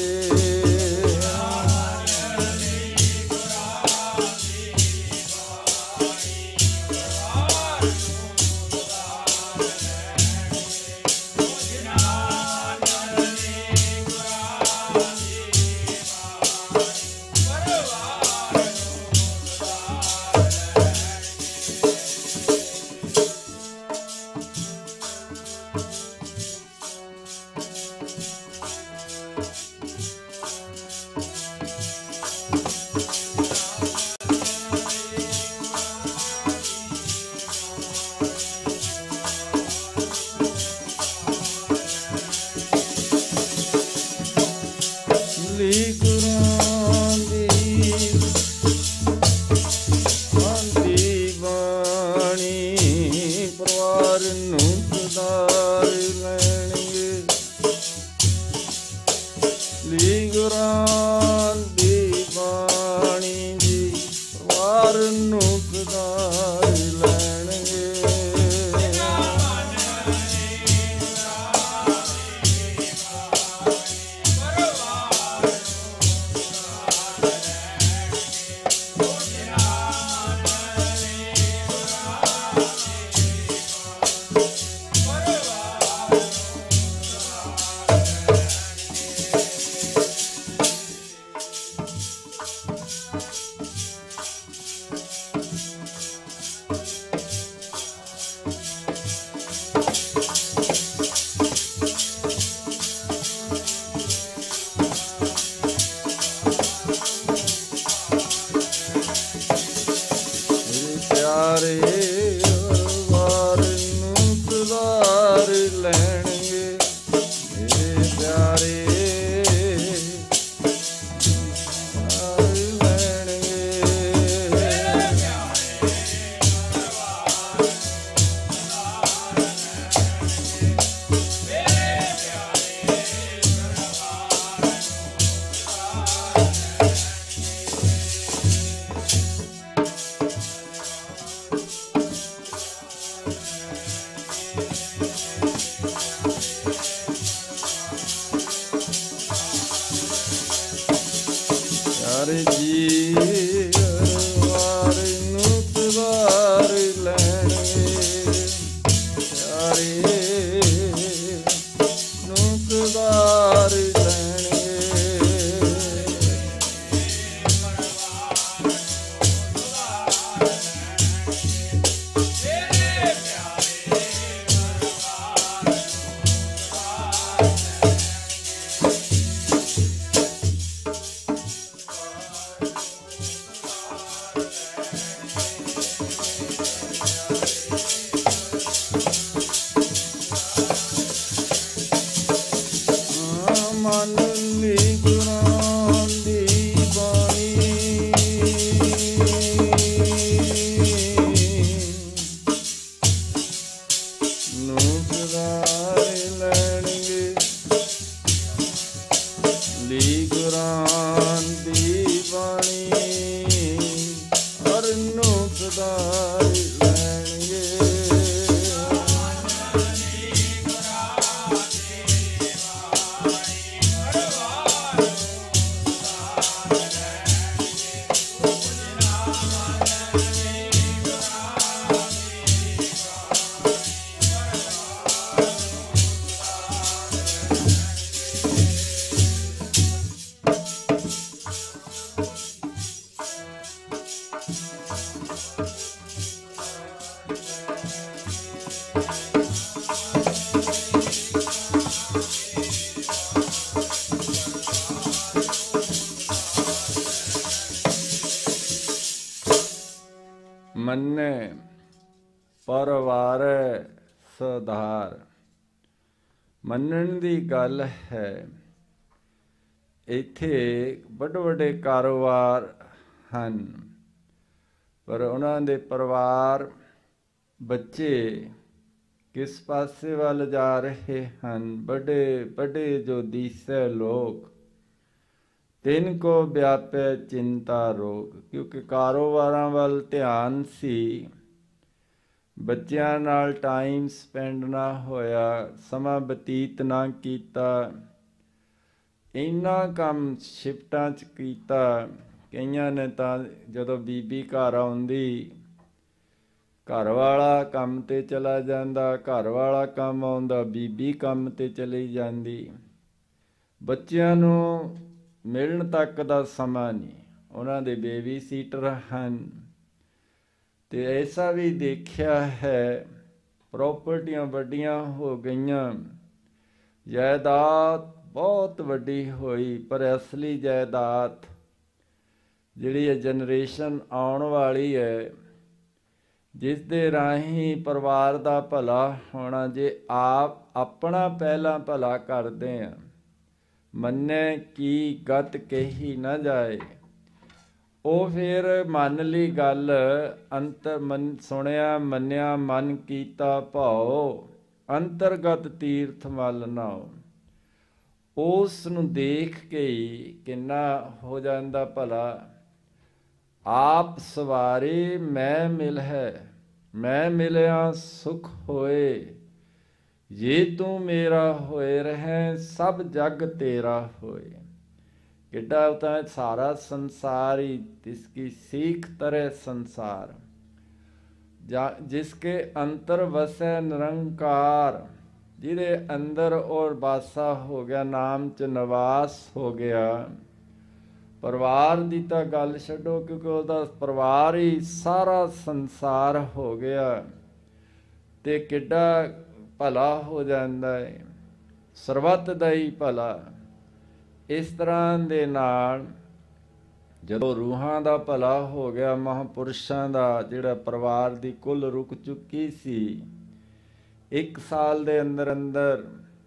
ਸੁਧਾਰੀ ਲੈਣਗੇ। ਮੰਨੇ ਪਰਵਾਰੈ ਸੁਧਾਰ। ਮੰਨਣ ਦੀ ਗੱਲ ਹੈ। ਇੱਥੇ ਵੱਡੇ ਵੱਡੇ ਕਾਰੋਬਾਰ ਹਨ, ਪਰ ਉਹਨਾਂ ਦੇ ਪਰਿਵਾਰ ਬੱਚੇ ਕਿਸ ਪਾਸੇ ਵੱਲ ਜਾ ਰਹੇ ਹਨ। ਵੱਡੇ ਵੱਡੇ ਜੋ ਦੀਸੈ ਲੋਕ ਤਿੰਨ ਕੋ ਵਿਆਪੈ ਚਿੰਤਾ ਰੋਗ। ਕਿਉਂਕਿ ਕਾਰੋਬਾਰਾਂ ਵੱਲ ਧਿਆਨ ਸੀ, ਬੱਚਿਆਂ ਨਾਲ ਟਾਈਮ ਸਪੈਂਡ ਨਾ ਹੋਇਆ, ਸਮਾਂ ਬਤੀਤ ਨਾ ਕੀਤਾ, ਇੰਨਾ ਕੰਮ ਸ਼ਿਫਟਾਂ 'ਚ ਕੀਤਾ। ਕਈਆਂ ਨੇ ਤਾਂ ਜਦੋਂ ਬੀਬੀ ਘਰ ਆਉਂਦੀ, ਘਰ ਵਾਲਾ ਕੰਮ 'ਤੇ ਚਲਾ ਜਾਂਦਾ, ਘਰ ਵਾਲਾ ਕੰਮ ਆਉਂਦਾ, ਬੀਬੀ ਕੰਮ 'ਤੇ ਚਲੀ ਜਾਂਦੀ। ਬੱਚਿਆਂ ਨੂੰ ਮਿਲਣ ਤੱਕ ਦਾ ਸਮਾਂ ਨਹੀਂ। ਉਹਨਾਂ ਦੇ ਬੇਬੀ ਸੀਟਰ ਹਨ। ਅਤੇ ਐਸਾ ਵੀ ਦੇਖਿਆ ਹੈ, ਪ੍ਰੋਪਰਟੀਆਂ ਵੱਡੀਆਂ ਹੋ ਗਈਆਂ, ਜਾਇਦਾਦ ਬਹੁਤ ਵੱਡੀ ਹੋਈ, ਪਰ ਅਸਲੀ ਜਾਇਦਾਦ ਜਿਹੜੀ ਹੈ ਜਨਰੇਸ਼ਨ ਆਉਣ ਵਾਲੀ ਹੈ, ਜਿਸ ਦੇ ਰਾਹੀਂ ਪਰਿਵਾਰ ਦਾ ਭਲਾ ਹੋਣਾ। ਜੇ ਆਪ ਆਪਣਾ ਪਹਿਲਾਂ ਭਲਾ ਕਰਦੇ ਹਾਂ, ਮੰਨੈ ਕੀ ਗਤ ਕਹੀ ਨਾ ਜਾਏ, ਉਹ ਫਿਰ ਮੰਨ ਲਈ ਗੱਲ। ਅੰਤਰ ਮਨ ਸੁਣਿਆ ਮੰਨਿਆ ਮਨ ਕੀਤਾ ਭਾਉ, ਅੰਤਰਗਤ ਤੀਰਥ ਮਲ ਨਾਉ। ਉਸ ਨੂੰ ਦੇਖ ਕੇ ਹੀ ਕਿੰਨਾ ਹੋ ਜਾਂਦਾ ਭਲਾ। ਆਪ ਸਵਾਰੇ ਮੈਂ ਮਿਲ ਹੈ, ਮੈਂ ਮਿਲਿਆ ਸੁਖ ਹੋਏ। ਜੇ ਤੂੰ ਮੇਰਾ ਹੋਏ ਰਹਿ, ਸਭ ਜਗ ਤੇਰਾ ਹੋਏ। ਕਿੱਡਾ ਤਾਂ ਸਾਰਾ ਸੰਸਾਰ ਹੀ ਤਿਸਕੀ ਸੀਖ ਤਰੇ ਸੰਸਾਰ। ਜਾ ਜਿਸਕੇ ਅੰਤਰ ਵਸੈ ਨਿਰੰਕਾਰ, ਜਿਹਦੇ ਅੰਦਰ ਔਰ ਬਾਸਾ ਹੋ ਗਿਆ, ਨਾਮ 'ਚ ਨਿਵਾਸ ਹੋ ਗਿਆ। ਪਰਿਵਾਰ ਦੀ ਤਾਂ ਗੱਲ ਛੱਡੋ, ਕਿਉਂਕਿ ਉਹਦਾ ਪਰਿਵਾਰ ਹੀ ਸਾਰਾ ਸੰਸਾਰ ਹੋ ਗਿਆ। ਅਤੇ ਕਿੱਡਾ ਭਲਾ ਹੋ ਜਾਂਦਾ ਹੈ, ਸਰਬੱਤ ਦਾ ਹੀ ਭਲਾ। ਇਸ ਤਰ੍ਹਾਂ ਦੇ ਨਾਲ ਜਦੋਂ ਰੂਹਾਂ ਦਾ ਭਲਾ ਹੋ ਗਿਆ, ਮਹਾਂਪੁਰਸ਼ਾਂ ਦਾ ਜਿਹੜਾ ਪਰਿਵਾਰ ਦੀ ਕੁੱਲ ਰੁਕ ਚੁੱਕੀ ਸੀ, ਇੱਕ ਸਾਲ ਦੇ ਅੰਦਰ ਅੰਦਰ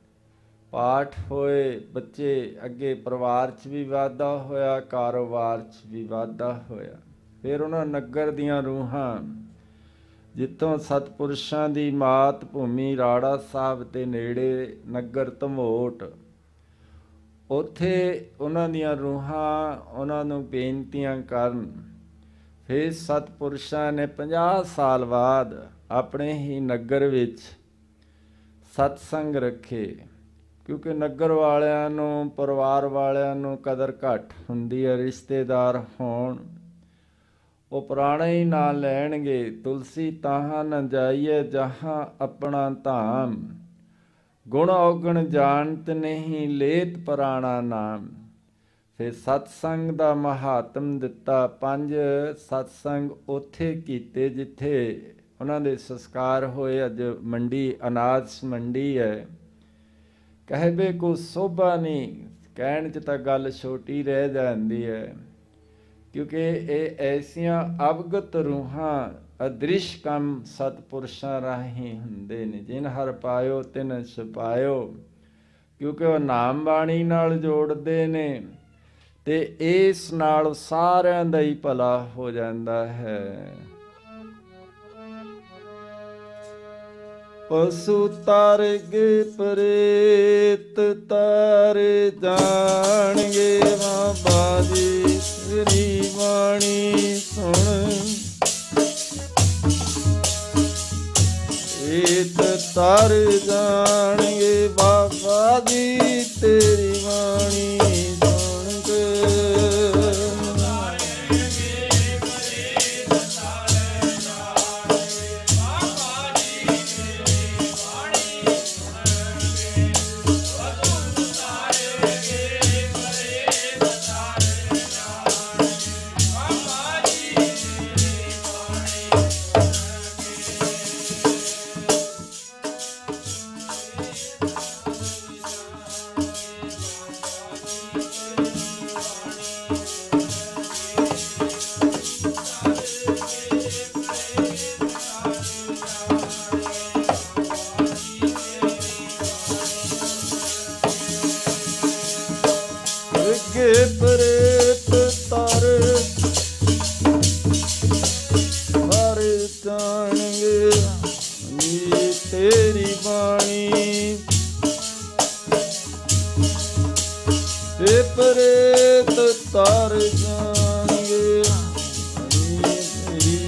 ਪਾਠ ਹੋਏ, ਬੱਚੇ ਅੱਗੇ ਪਰਿਵਾਰ 'ਚ ਵੀ ਵਾਧਾ ਹੋਇਆ, ਕਾਰੋਬਾਰ 'ਚ ਵੀ ਵਾਧਾ ਹੋਇਆ। ਫਿਰ ਉਹਨਾਂ ਨਗਰ ਦੀਆਂ ਰੂਹਾਂ, ਜਿੱਥੋਂ ਸਤਪੁਰਸ਼ਾਂ ਦੀ ਮਾਤ ਭੂਮੀ ਰਾੜਾ ਸਾਹਿਬ ਦੇ ਨੇੜੇ ਨਗਰ ਧਮੋਟ, ਉੱਥੇ ਉਹਨਾਂ ਦੀਆਂ ਰੂਹਾਂ ਉਹਨਾਂ ਨੂੰ ਬੇਨਤੀਆਂ ਕਰਨ। ਫਿਰ ਸਤਪੁਰਸ਼ਾਂ ਨੇ ਪੰਜਾਹ ਸਾਲ ਬਾਅਦ ਆਪਣੇ ਹੀ ਨਗਰ ਵਿੱਚ ਸਤਸੰਗ ਰੱਖੇ। ਕਿਉਂਕਿ ਨਗਰ ਵਾਲਿਆਂ ਨੂੰ, ਪਰਿਵਾਰ ਵਾਲਿਆਂ ਨੂੰ ਕਦਰ ਘੱਟ ਹੁੰਦੀ ਹੈ। ਰਿਸ਼ਤੇਦਾਰ ਹੋਣ, ਉਹ ਪੁਰਾਣਾ ਹੀ ਨਾਂ ਲੈਣਗੇ। ਤੁਲਸੀ ਤਾਹਾਂ ਨ ਜਾਈਏ ਜਹਾਂ ਆਪਣਾ ਧਾਮ, ਗੁਣ ਔਗਣ ਜਾਣਤ ਨਹੀਂ ਲੇਤ ਪੁਰਾਣਾ ਨਾਮ। ਫਿਰ ਸਤਸੰਗ ਦਾ ਮਹਾਤਮ ਦਿੱਤਾ। ਪੰਜ ਸਤਸੰਗ ਉੱਥੇ ਕੀਤੇ ਜਿੱਥੇ ਉਹਨਾਂ ਦੇ ਸੰਸਕਾਰ ਹੋਏ। ਅੱਜ ਮੰਡੀ ਅਨਾਜ ਮੰਡੀ ਹੈ, ਕਹਿਵੇ ਕੋ ਸੋਭਾ ਨਹੀਂ, ਕਹਿਣ 'ਚ ਤਾਂ ਗੱਲ ਛੋਟੀ ਰਹਿ ਜਾਂਦੀ ਹੈ। ਕਿਉਂਕਿ ਇਹ ਐਸੀਆਂ ਅਵਗਤ ਰੂਹਾਂ, ਅਦ੍ਰਿਸ਼ ਕੰਮ ਸਤਪੁਰਸ਼ਾਂ ਰਾਹੀਂ ਹੁੰਦੇ ਨੇ। ਜਿਨ ਹਰ ਪਾਇਓ ਤਿਨ ਛੁਪਾਇਓ, ਕਿਉਂਕਿ ਉਹ ਨਾਮ ਬਾਣੀ ਨਾਲ ਜੋੜਦੇ ਨੇ ਅਤੇ ਇਸ ਨਾਲ ਸਾਰਿਆਂ ਦਾ ਹੀ ਭਲਾ ਹੋ ਜਾਂਦਾ ਹੈ। ਪਸ਼ੂ ਤਾਰਗੇ ਪ੍ਰੇਤ ਤਾਰੇ ਜਾਣਗੇ, ਬਾਬਾ ਜੀ ਤੇਰੀ ਬਾਣੀ ਸੁਣ ਤਾਰ ਜਾਣਗੇ ਬਾਬਾ ਜੀ ਤੇਰੀ ਬਾਣੀ ਸੁਣ ਕੇ। ਪ੍ਰੇਤ ਤਰ ਹਰ ਜਾਣਗੇ ਨੀ ਤੇਰੀ ਬਾਣੀ ਤੇ ਪ੍ਰੇਤ ਤਰ ਜਾਣਗੇ ਨੀ ਤੇਰੀ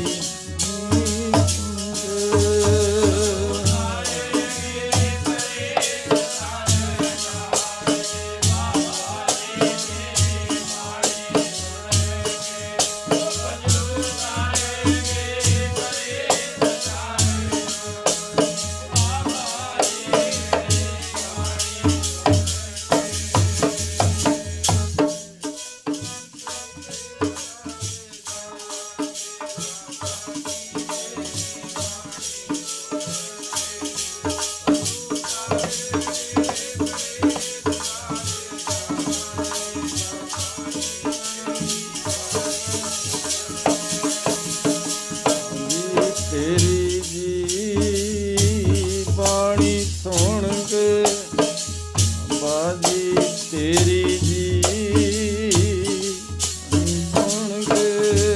ਤੇਰੀ ਜੀ ਬਾਣੀ ਸੁਣ ਕੇ ਬਾਜੀ ਤੇਰੀ ਜੀ ਸੁਣ ਕੇ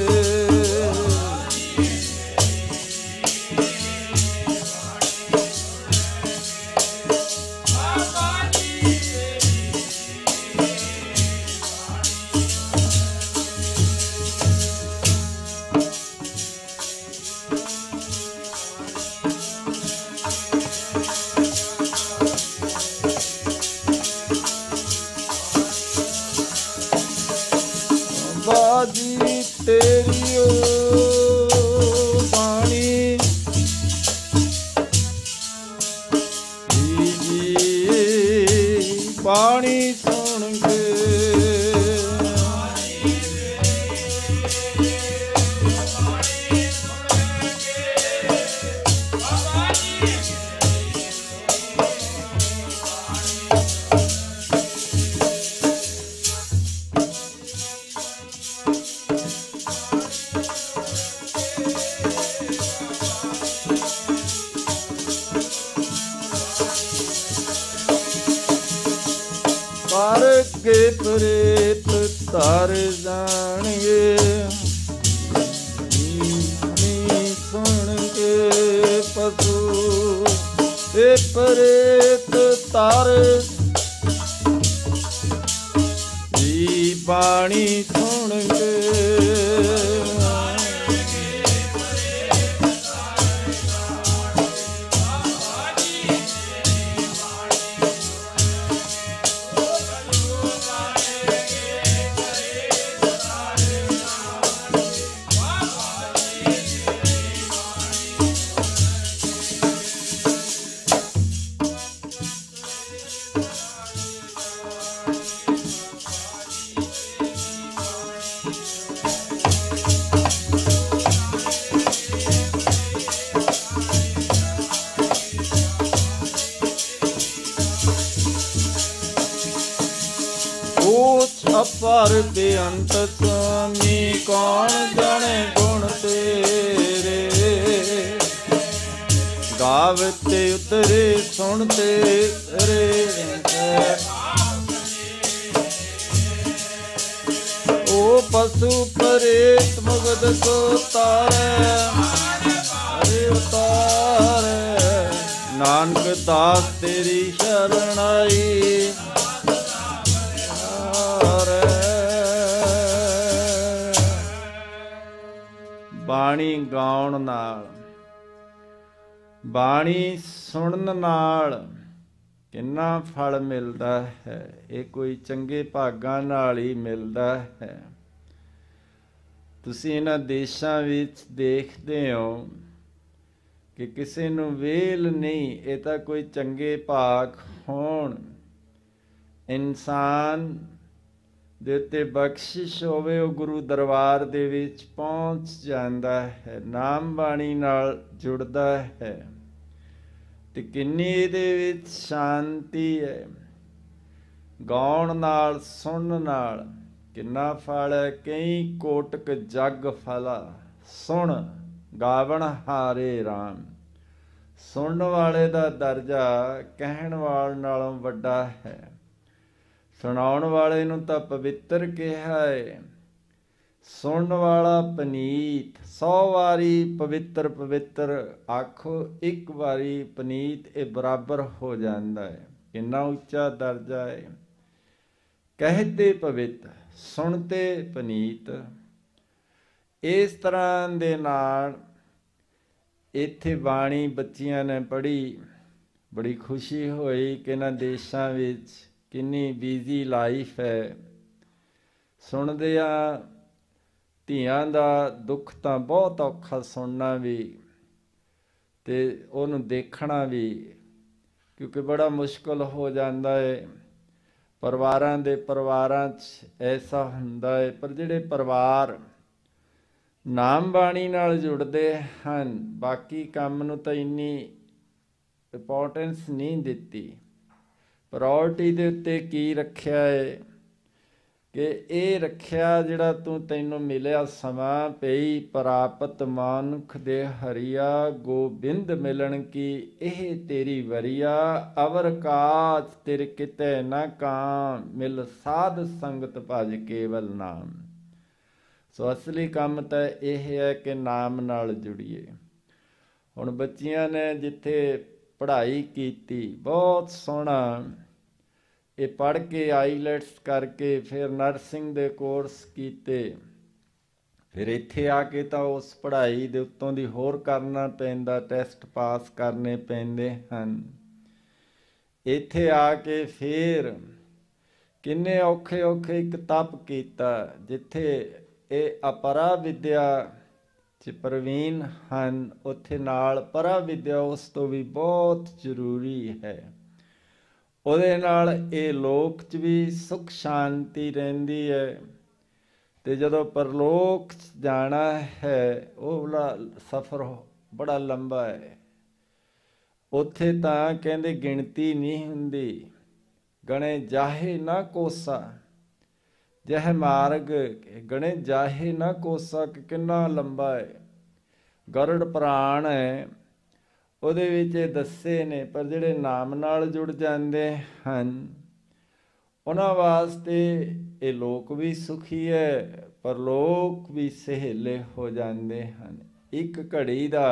ਬਾਜੀ ਤੇਰੀ ਓ ਬਾਣੀ ਜੀ ਬਾਣੀ ਸੁਣ ਕੇ ਪਰ ਕੇ ਪ੍ਰੇਤ ਤਰ ਜਾਣਗੇ ਨੀ ਸੁਣ ਕੇ ਪਸ਼ੂ ਤੇ ਪ੍ਰੇਤ ਤਰ ਜੀ ਬਾਣੀ ਸੁਣ ਕੇ ਅਪਰ ਬੇਅੰਤ ਸੁਆਮੀ ਕੌਣ ਜਾਣੇ ਗੁਣ ਤੇਰੇ ਗਾਵਤੇ ਉਤਰੇ ਸੁਣਤੇ ਰੇ ਓ ਪਸ਼ੂ ਪ੍ਰੇਤ ਮੁਗਦ ਕੋ ਤਾਰੇ ਹਰੇ ਉਤਾਰੇ ਨਾਨਕ ਦਾਸ ਤੇਰੀ ਸ਼ਰਨ ਆਈ ਬਾਣੀ ਗਾਉਣ ਨਾਲ ਬਾਣੀ ਸੁਣਨ ਨਾਲ ਕਿੰਨਾ ਫਲ ਮਿਲਦਾ ਹੈ। ਇਹ ਕੋਈ ਚੰਗੇ ਭਾਗਾਂ ਨਾਲ ਹੀ ਮਿਲਦਾ ਹੈ। ਤੁਸੀਂ ਇਹਨਾਂ ਦੇਸ਼ਾਂ ਵਿੱਚ ਦੇਖਦੇ ਹੋ ਕਿ ਕਿਸੇ ਨੂੰ ਵੇਲ ਨਹੀਂ, ਇਹ ਤਾਂ ਕੋਈ ਚੰਗੇ ਭਾਗ ਹੋਣ, ਇਨਸਾਨ ਦੇ ਉੱਤੇ ਬਖਸ਼ਿਸ਼ ਹੋਵੇ, ਉਹ ਗੁਰੂ ਦਰਬਾਰ ਦੇ ਵਿੱਚ ਪਹੁੰਚ ਜਾਂਦਾ ਹੈ, ਨਾਮ ਬਾਣੀ ਨਾਲ ਜੁੜਦਾ ਹੈ ਤੇ ਕਿੰਨੀ ਇਹਦੇ ਵਿੱਚ ਸ਼ਾਂਤੀ ਹੈ। ਗਾਉਣ ਨਾਲ, ਸੁਣਨ ਨਾਲ ਕਿੰਨਾ ਫਲ ਹੈ। ਕਈ ਕੋਟਕ ਜਗ ਫਲਾ, ਸੁਣ ਗਾਵਣ ਹਾਰੇ ਰਾਮ। ਸੁਣਨ ਵਾਲੇ ਦਾ ਦਰਜਾ ਕਹਿਣ ਵਾਲੇ ਨਾਲੋਂ ਵੱਡਾ ਹੈ। ਸੁਣਾਉਣ ਵਾਲੇ ਨੂੰ ਤਾਂ ਪਵਿੱਤਰ ਕਿਹਾ ਹੈ, ਸੁਣਨ ਵਾਲਾ ਪਨੀਤ। ਸੌ ਵਾਰੀ ਪਵਿੱਤਰ ਪਵਿੱਤਰ ਆਖੋ, ਇੱਕ ਵਾਰੀ ਪਨੀਤ, ਇਹ ਬਰਾਬਰ ਹੋ ਜਾਂਦਾ ਹੈ। ਕਿੰਨਾ ਉੱਚਾ ਦਰਜਾ ਹੈ। ਕਹਿਤੇ ਪਵਿੱਤ, ਸੁਣਤੇ ਪਨੀਤ। ਇਸ ਤਰ੍ਹਾਂ ਦੇ ਨਾਲ ਇੱਥੇ ਬਾਣੀ ਬੱਚੀਆਂ ਨੇ ਪੜ੍ਹੀ, ਬੜੀ ਖੁਸ਼ੀ ਹੋਈ ਕਿ ਇਹਨਾਂ ਦੇਸ਼ਾਂ ਵਿੱਚ ਕਿੰਨੀ ਬਿਜ਼ੀ ਲਾਈਫ ਹੈ। ਸੁਣਦੇ ਆ, ਧੀਆਂ ਦਾ ਦੁੱਖ ਤਾਂ ਬਹੁਤ ਔਖਾ ਸੁਣਨਾ ਵੀ ਤੇ ਉਹਨੂੰ ਦੇਖਣਾ ਵੀ, ਕਿਉਂਕਿ ਬੜਾ ਮੁਸ਼ਕਲ ਹੋ ਜਾਂਦਾ ਹੈ। ਪਰਿਵਾਰਾਂ ਦੇ ਪਰਿਵਾਰਾਂ 'ਚ ਐਸਾ ਹੁੰਦਾ ਹੈ, ਪਰ ਜਿਹੜੇ ਪਰਿਵਾਰ ਨਾਮ ਬਾਣੀ ਨਾਲ ਜੁੜਦੇ ਹਨ, ਬਾਕੀ ਕੰਮ ਨੂੰ ਤਾਂ ਇੰਨੀ ਇੰਪੋਰਟੈਂਸ ਨਹੀਂ ਦਿੱਤੀ। ਪ੍ਰਾਇਓਰਟੀ ਦੇ ਉੱਤੇ ਕੀ ਰੱਖਿਆ ਹੈ ਕਿ ਇਹ ਰੱਖਿਆ ਜਿਹੜਾ ਤੂੰ ਤੈਨੂੰ ਮਿਲਿਆ ਸਮਾਂ, ਪਈ ਪ੍ਰਾਪਤ ਮਾਨੁਖ ਦੇ ਹਰੀਆ, ਗੋਬਿੰਦ ਮਿਲਣ ਕੀ ਇਹ ਤੇਰੀ ਵਰੀਆ। ਅਵਰ ਕਾਜ ਤੇਰੇ ਕਿਤੇ ਨਾ ਕਾਮ, ਮਿਲ ਸਾਧ ਸੰਗਤ ਭਜ ਕੇਵਲ ਨਾਮ। ਸੋ ਅਸਲੀ ਕੰਮ ਤਾਂ ਇਹ ਹੈ ਕਿ ਨਾਮ ਨਾਲ ਜੁੜੀਏ। ਹੁਣ ਬੱਚੀਆਂ ਨੇ ਜਿੱਥੇ ਪੜ੍ਹਾਈ ਕੀਤੀ, ਬਹੁਤ ਸੋਹਣਾ, ਇਹ ਪੜ੍ਹ ਕੇ ਆਈਲੈਟਸ ਕਰਕੇ ਫਿਰ ਨਰਸਿੰਗ ਦੇ ਕੋਰਸ ਕੀਤੇ, ਫਿਰ ਇੱਥੇ ਆ ਕੇ ਤਾਂ ਉਸ ਪੜ੍ਹਾਈ ਦੇ ਉੱਤੋਂ ਦੀ ਹੋਰ ਕਰਨਾ ਪੈਂਦਾ, ਟੈਸਟ ਪਾਸ ਕਰਨੇ ਪੈਂਦੇ ਹਨ। ਇੱਥੇ ਆ ਕੇ ਫਿਰ ਕਿੰਨੇ ਔਖੇ ਔਖੇ ਇੱਕ ਤਪ ਕੀਤਾ, ਜਿੱਥੇ ਇਹ ਅਪਰਾ ਵਿਦਿਆ 'ਚ ਪ੍ਰਵੀਨ ਹਨ, ਉੱਥੇ ਨਾਲ ਪਰਾ ਵਿਦਿਆ ਉਸ ਤੋਂ ਵੀ ਬਹੁਤ ਜ਼ਰੂਰੀ ਹੈ। ਉਹਦੇ ਨਾਲ ਇਹ ਲੋਕ 'ਚ ਵੀ ਸੁੱਖ ਸ਼ਾਂਤੀ ਰਹਿੰਦੀ ਹੈ ਤੇ ਜਦੋਂ ਪਰਲੋਕ 'ਚ ਜਾਣਾ ਹੈ, ਉਹ ਵਾਲਾ ਸਫ਼ਰ ਬੜਾ ਲੰਬਾ ਹੈ। ਉੱਥੇ ਤਾਂ ਕਹਿੰਦੇ ਗਿਣਤੀ ਨਹੀਂ ਹੁੰਦੀ, ਗਣੇ ਜਾਹੇ ਨਾ ਕੋਸਾ, ਜਹ ਮਾਰਗ ਗਣੇ ਜਾਹੇ ਨਾ ਕੋਸਾ, ਕਿ ਕਿੰਨਾ ਲੰਬਾ ਹੈ। ਗਰੜ ਪੁਰਾਣ ਹੈ, ਉਹਦੇ ਵਿੱਚ ਇਹ ਦੱਸੇ ਨੇ। ਪਰ ਜਿਹੜੇ ਨਾਮ ਨਾਲ ਜੁੜ ਜਾਂਦੇ ਹਨ, ਉਹਨਾਂ ਵਾਸਤੇ ਇਹ ਲੋਕ ਵੀ ਸੁਖੀ ਹੈ, ਪਰ ਲੋਕ ਵੀ ਸਹੇਲੇ ਹੋ ਜਾਂਦੇ ਹਨ। ਇੱਕ ਘੜੀ ਦਾ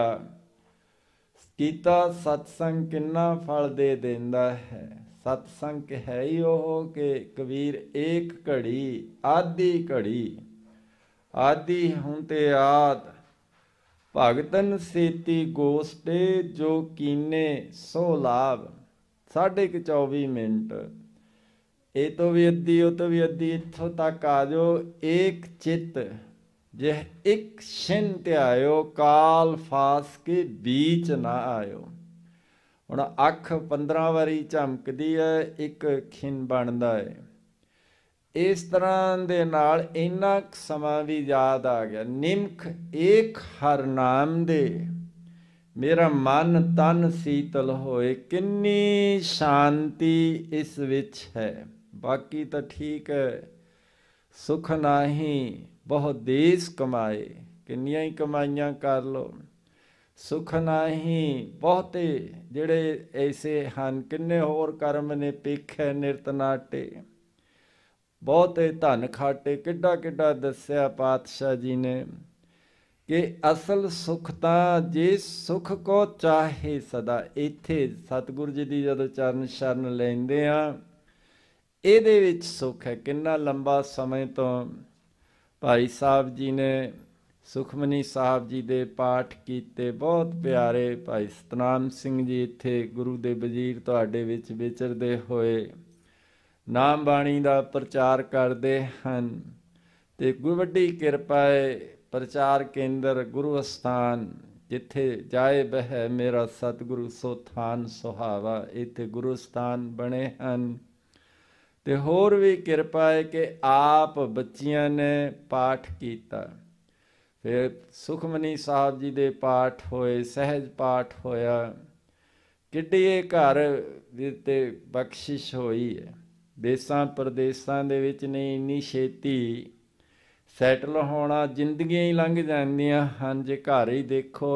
ਕੀਤਾ ਸਤਸੰਗ ਕਿੰਨਾ ਫਲ ਦੇ ਦਿੰਦਾ ਹੈ। ਸਤਸੰਗ ਹੈ ਹੀ ਉਹ ਕਿ ਕਬੀਰ ਏਕ ਘੜੀ ਆਦੀ ਘੜੀ, ਆਦੀ ਹੁਣ ਤੇ ਆਦ, ਭਗਤਨ ਸੇਤੀ ਗੋਸਟੇ, ਜੋ ਕੀਨੇ ਸੋ ਲਾਭ। ਸਾਢੇ ਕੁ ਚੌਵੀ ਮਿੰਟ, ਇਹ ਤੋਂ ਵੀ ਅੱਧੀ, ਉਹ ਤੋਂ ਵੀ ਅੱਧੀ, ਇੱਥੋਂ ਤੱਕ ਆ ਜਾਓ। ਏਕ ਚਿੱਤ ਜਿਹ ਇੱਕ ਛਿਨ ਧਿਆਇਓ, ਕਾਲ ਫਾਸ ਕੇ ਬੀਚ ਨਾ ਆਇਓ। ਹੁਣ ਅੱਖ ਪੰਦਰਾਂ ਵਾਰੀ ਝਮਕਦੀ ਹੈ, ਇੱਕ ਖਿਨ ਬਣਦਾ ਹੈ। ਇਸ ਤਰ੍ਹਾਂ ਦੇ ਨਾਲ ਇੰਨਾ ਕੁ ਸਮਾਂ ਵੀ ਯਾਦ ਆ ਗਿਆ। ਨਿਮਖ ਏਕ ਹਰ ਨਾਮ ਦੇ, ਮੇਰਾ ਮਨ ਤਨ ਸੀਤਲ ਹੋਏ। ਕਿੰਨੀ ਸ਼ਾਂਤੀ ਇਸ ਵਿੱਚ ਹੈ। ਬਾਕੀ ਤਾਂ ਠੀਕ ਹੈ, ਸੁਖ ਨਾਹੀਂ ਬਹੁਤ ਦੇਸ ਕਮਾਏ, ਕਿੰਨੀਆਂ ਹੀ ਕਮਾਈਆਂ ਕਰ ਲਓ, ਸੁਖ ਨਾਹੀਂ ਬਹੁਤੇ ਜਿਹੜੇ ਐਸੇ ਹਨ। ਕਿੰਨੇ ਹੋਰ ਕਰਮ ਨੇ, ਪੇਖੈ ਨਿਰਤ ਨਾਟੇ, ਬਹੁਤੇ ਧਨ ਖਾਟੇ। ਕਿੱਡਾ ਕਿੱਡਾ ਦੱਸਿਆ ਪਾਤਸ਼ਾਹ ਜੀ ਨੇ ਕਿ ਅਸਲ ਸੁਖ ਤਾਂ ਜੇ ਸੁਖ ਕੋ ਚਾਹੇ ਸਦਾ। ਇੱਥੇ ਸਤਿਗੁਰੂ ਜੀ ਦੀ ਜਦੋਂ ਚਰਨ ਸ਼ਰਨ ਲੈਂਦੇ ਹਾਂ, ਇਹਦੇ ਵਿੱਚ ਸੁਖ ਹੈ। ਕਿੰਨਾ ਲੰਬਾ ਸਮੇਂ ਤੋਂ ਭਾਈ ਸਾਹਿਬ ਜੀ ਨੇ ਸੁਖਮਨੀ ਸਾਹਿਬ ਜੀ ਦੇ ਪਾਠ ਕੀਤੇ। ਬਹੁਤ ਪਿਆਰੇ ਭਾਈ ਸਤਨਾਮ ਸਿੰਘ ਜੀ ਇੱਥੇ ਗੁਰੂ ਦੇ ਵਜ਼ੀਰ ਤੁਹਾਡੇ ਵਿੱਚ ਵਿਚਰਦੇ ਹੋਏ ਨਾਮ ਬਾਣੀ ਦਾ ਪ੍ਰਚਾਰ ਕਰਦੇ ਹਨ। ਤੇ ਗੁਰੂ ਵੱਡੀ ਕਿਰਪਾ ਹੈ, ਪ੍ਰਚਾਰ ਕੇਂਦਰ ਗੁਰੂ ਅਸਥਾਨ, ਜਿੱਥੇ ਜਾਏ ਬਹਿ ਮੇਰਾ ਸਤਿਗੁਰੂ ਸੋ ਥਾਨ ਸੁਹਾਵਾ, ਇੱਥੇ ਗੁਰੂ ਸਥਾਨ ਬਣੇ ਹਨ। ਤੇ ਹੋਰ ਵੀ ਕਿਰਪਾ ਹੈ ਕਿ ਆਪ ਬੱਚੀਆਂ ਨੇ ਪਾਠ ਕੀਤਾ। ਫਿਰ ਸੁਖਮਨੀ ਸਾਹਿਬ ਜੀ ਦੇ ਪਾਠ ਹੋਏ, ਸਹਿਜ ਪਾਠ ਹੋਇਆ। ਕਿੱਡੀ ਇਹ ਘਰ ਤੇ ਬਖਸ਼ਿਸ਼ ਹੋਈ ਹੈ। ਦੇਸਾਂ ਪ੍ਰਦੇਸਾਂ ਦੇ ਵਿੱਚ ਨਹੀਂ, ਇੰਨੀ ਛੇਤੀ ਸੈਟਲ ਹੋਣਾ, ਜ਼ਿੰਦਗੀਆਂ ਹੀ ਲੰਘ ਜਾਂਦੀਆਂ ਹਨ। ਜੇ ਘਰ ਹੀ ਦੇਖੋ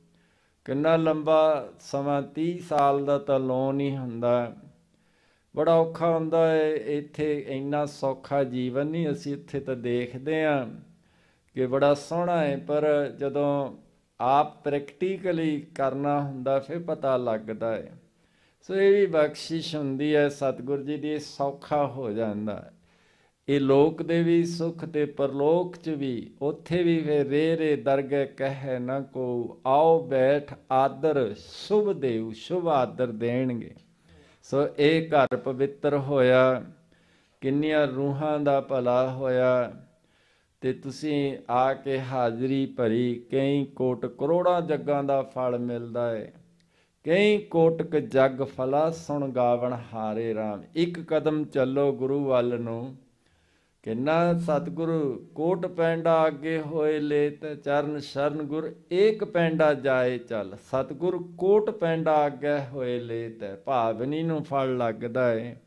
ਕਿੰਨਾ ਲੰਬਾ ਸਮਾਂ, ਤੀਹ ਸਾਲ ਦਾ ਤਾਂ ਲੋਨ ਹੀ ਹੁੰਦਾ। ਬੜਾ ਔਖਾ ਹੁੰਦਾ ਹੈ। ਇੱਥੇ ਇੰਨਾ ਸੌਖਾ ਜੀਵਨ ਨਹੀਂ। ਅਸੀਂ ਇੱਥੇ ਤਾਂ ਦੇਖਦੇ ਹਾਂ ਕਿ ਬੜਾ ਸੋਹਣਾ ਹੈ, ਪਰ ਜਦੋਂ ਆਪ ਪ੍ਰੈਕਟੀਕਲੀ ਕਰਨਾ ਹੁੰਦਾ ਫਿਰ ਪਤਾ ਲੱਗਦਾ ਹੈ। ਸੋ ਇਹ ਵੀ ਬਖਸ਼ਿਸ਼ ਹੁੰਦੀ ਹੈ ਸਤਿਗੁਰੂ ਜੀ ਦੀ, ਸੌਖਾ ਹੋ ਜਾਂਦਾ ਹੈ। ਇਹ ਲੋਕ ਦੇ ਵੀ ਸੁੱਖ ਤੇ ਪਰਲੋਕ 'ਚ ਵੀ। ਉੱਥੇ ਵੀ ਫਿਰ ਰੇ ਰੇ ਦਰਗਹਿ ਕਹਿ ਨਾ ਕੋ, ਆਓ ਬੈਠ ਆਦਰ ਸ਼ੁਭ ਦੇਉ, ਸ਼ੁਭ ਆਦਰ ਦੇਣਗੇ। ਸੋ ਇਹ ਘਰ ਪਵਿੱਤਰ ਹੋਇਆ, ਕਿੰਨੀਆਂ ਰੂਹਾਂ ਦਾ ਭਲਾ ਹੋਇਆ। ਤੇ ਤੁਸੀਂ ਆ ਕੇ ਹਾਜ਼ਰੀ ਭਰੀ। ਕਈ ਕੋਟ ਕਰੋੜਾਂ ਜੱਗਾਂ ਦਾ ਫਲ ਮਿਲਦਾ ਹੈ। ਕਈ ਕੋਟਕ ਜਗ ਫਲਾ ਸੁਣ ਗਾਵਣ ਹਾਰੇ ਰਾਮ। ਇੱਕ ਕਦਮ ਚੱਲੋ ਗੁਰੂ ਵੱਲ ਨੂੰ, ਕਿੰਨਾ ਸਤਿਗੁਰੂ ਕੋਟ ਪੈਂਡਾ ਅੱਗੇ ਹੋਏ ਲੈ ਤੇ ਚਰਨ ਸ਼ਰਨ ਗੁਰ, ਏਕ ਪੈਂਡਾ ਜਾਏ ਚੱਲ। ਸਤਿਗੁਰ ਕੋਟ ਪੈਂਡਾ ਅੱਗੇ ਹੋਏ ਲੈ ਤੇ ਭਾਵਨੀ ਨੂੰ ਫਲ ਲੱਗਦਾ ਹੈ।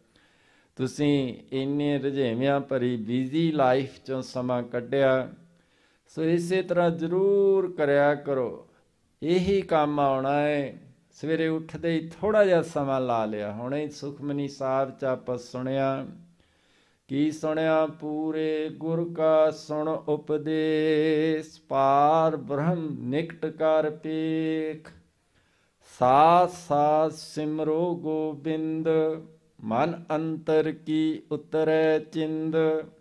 ਤੁਸੀਂ ਇੰਨੇ ਰੁਝੇਵਿਆਂ ਭਰੀ ਬਿਜ਼ੀ ਲਾਈਫ 'ਚੋਂ ਸਮਾਂ ਕੱਢਿਆ। ਸੋ ਇਸੇ ਤਰ੍ਹਾਂ ਜ਼ਰੂਰ ਕਰਿਆ ਕਰੋ, ਇਹੀ ਕੰਮ ਆਉਣਾ ਹੈ। ਸਵੇਰੇ ਉੱਠਦੇ ਹੀ ਥੋੜ੍ਹਾ ਜਿਹਾ ਸਮਾਂ ਲਾ ਲਿਆ। ਹੁਣੇ ਸੁਖਮਨੀ ਸਾਹਿਬ 'ਚ ਆਪਾਂ ਸੁਣਿਆ, ਕੀ ਸੁਣਿਆ? ਪੂਰੇ ਗੁਰ ਕਾ ਸੁਣ ਉਪਦੇਸ਼, ਪਾਰ ਬ੍ਰਹਮ ਨਿਕਟ ਕਰ ਪੇਖ। ਸਾਥ ਸਾਥ ਸਿਮਰੋ ਗੋਬਿੰਦ, ਮਨ ਅੰਤਰ ਕੀ ਉਤਰੈ ਚਿੰਦ।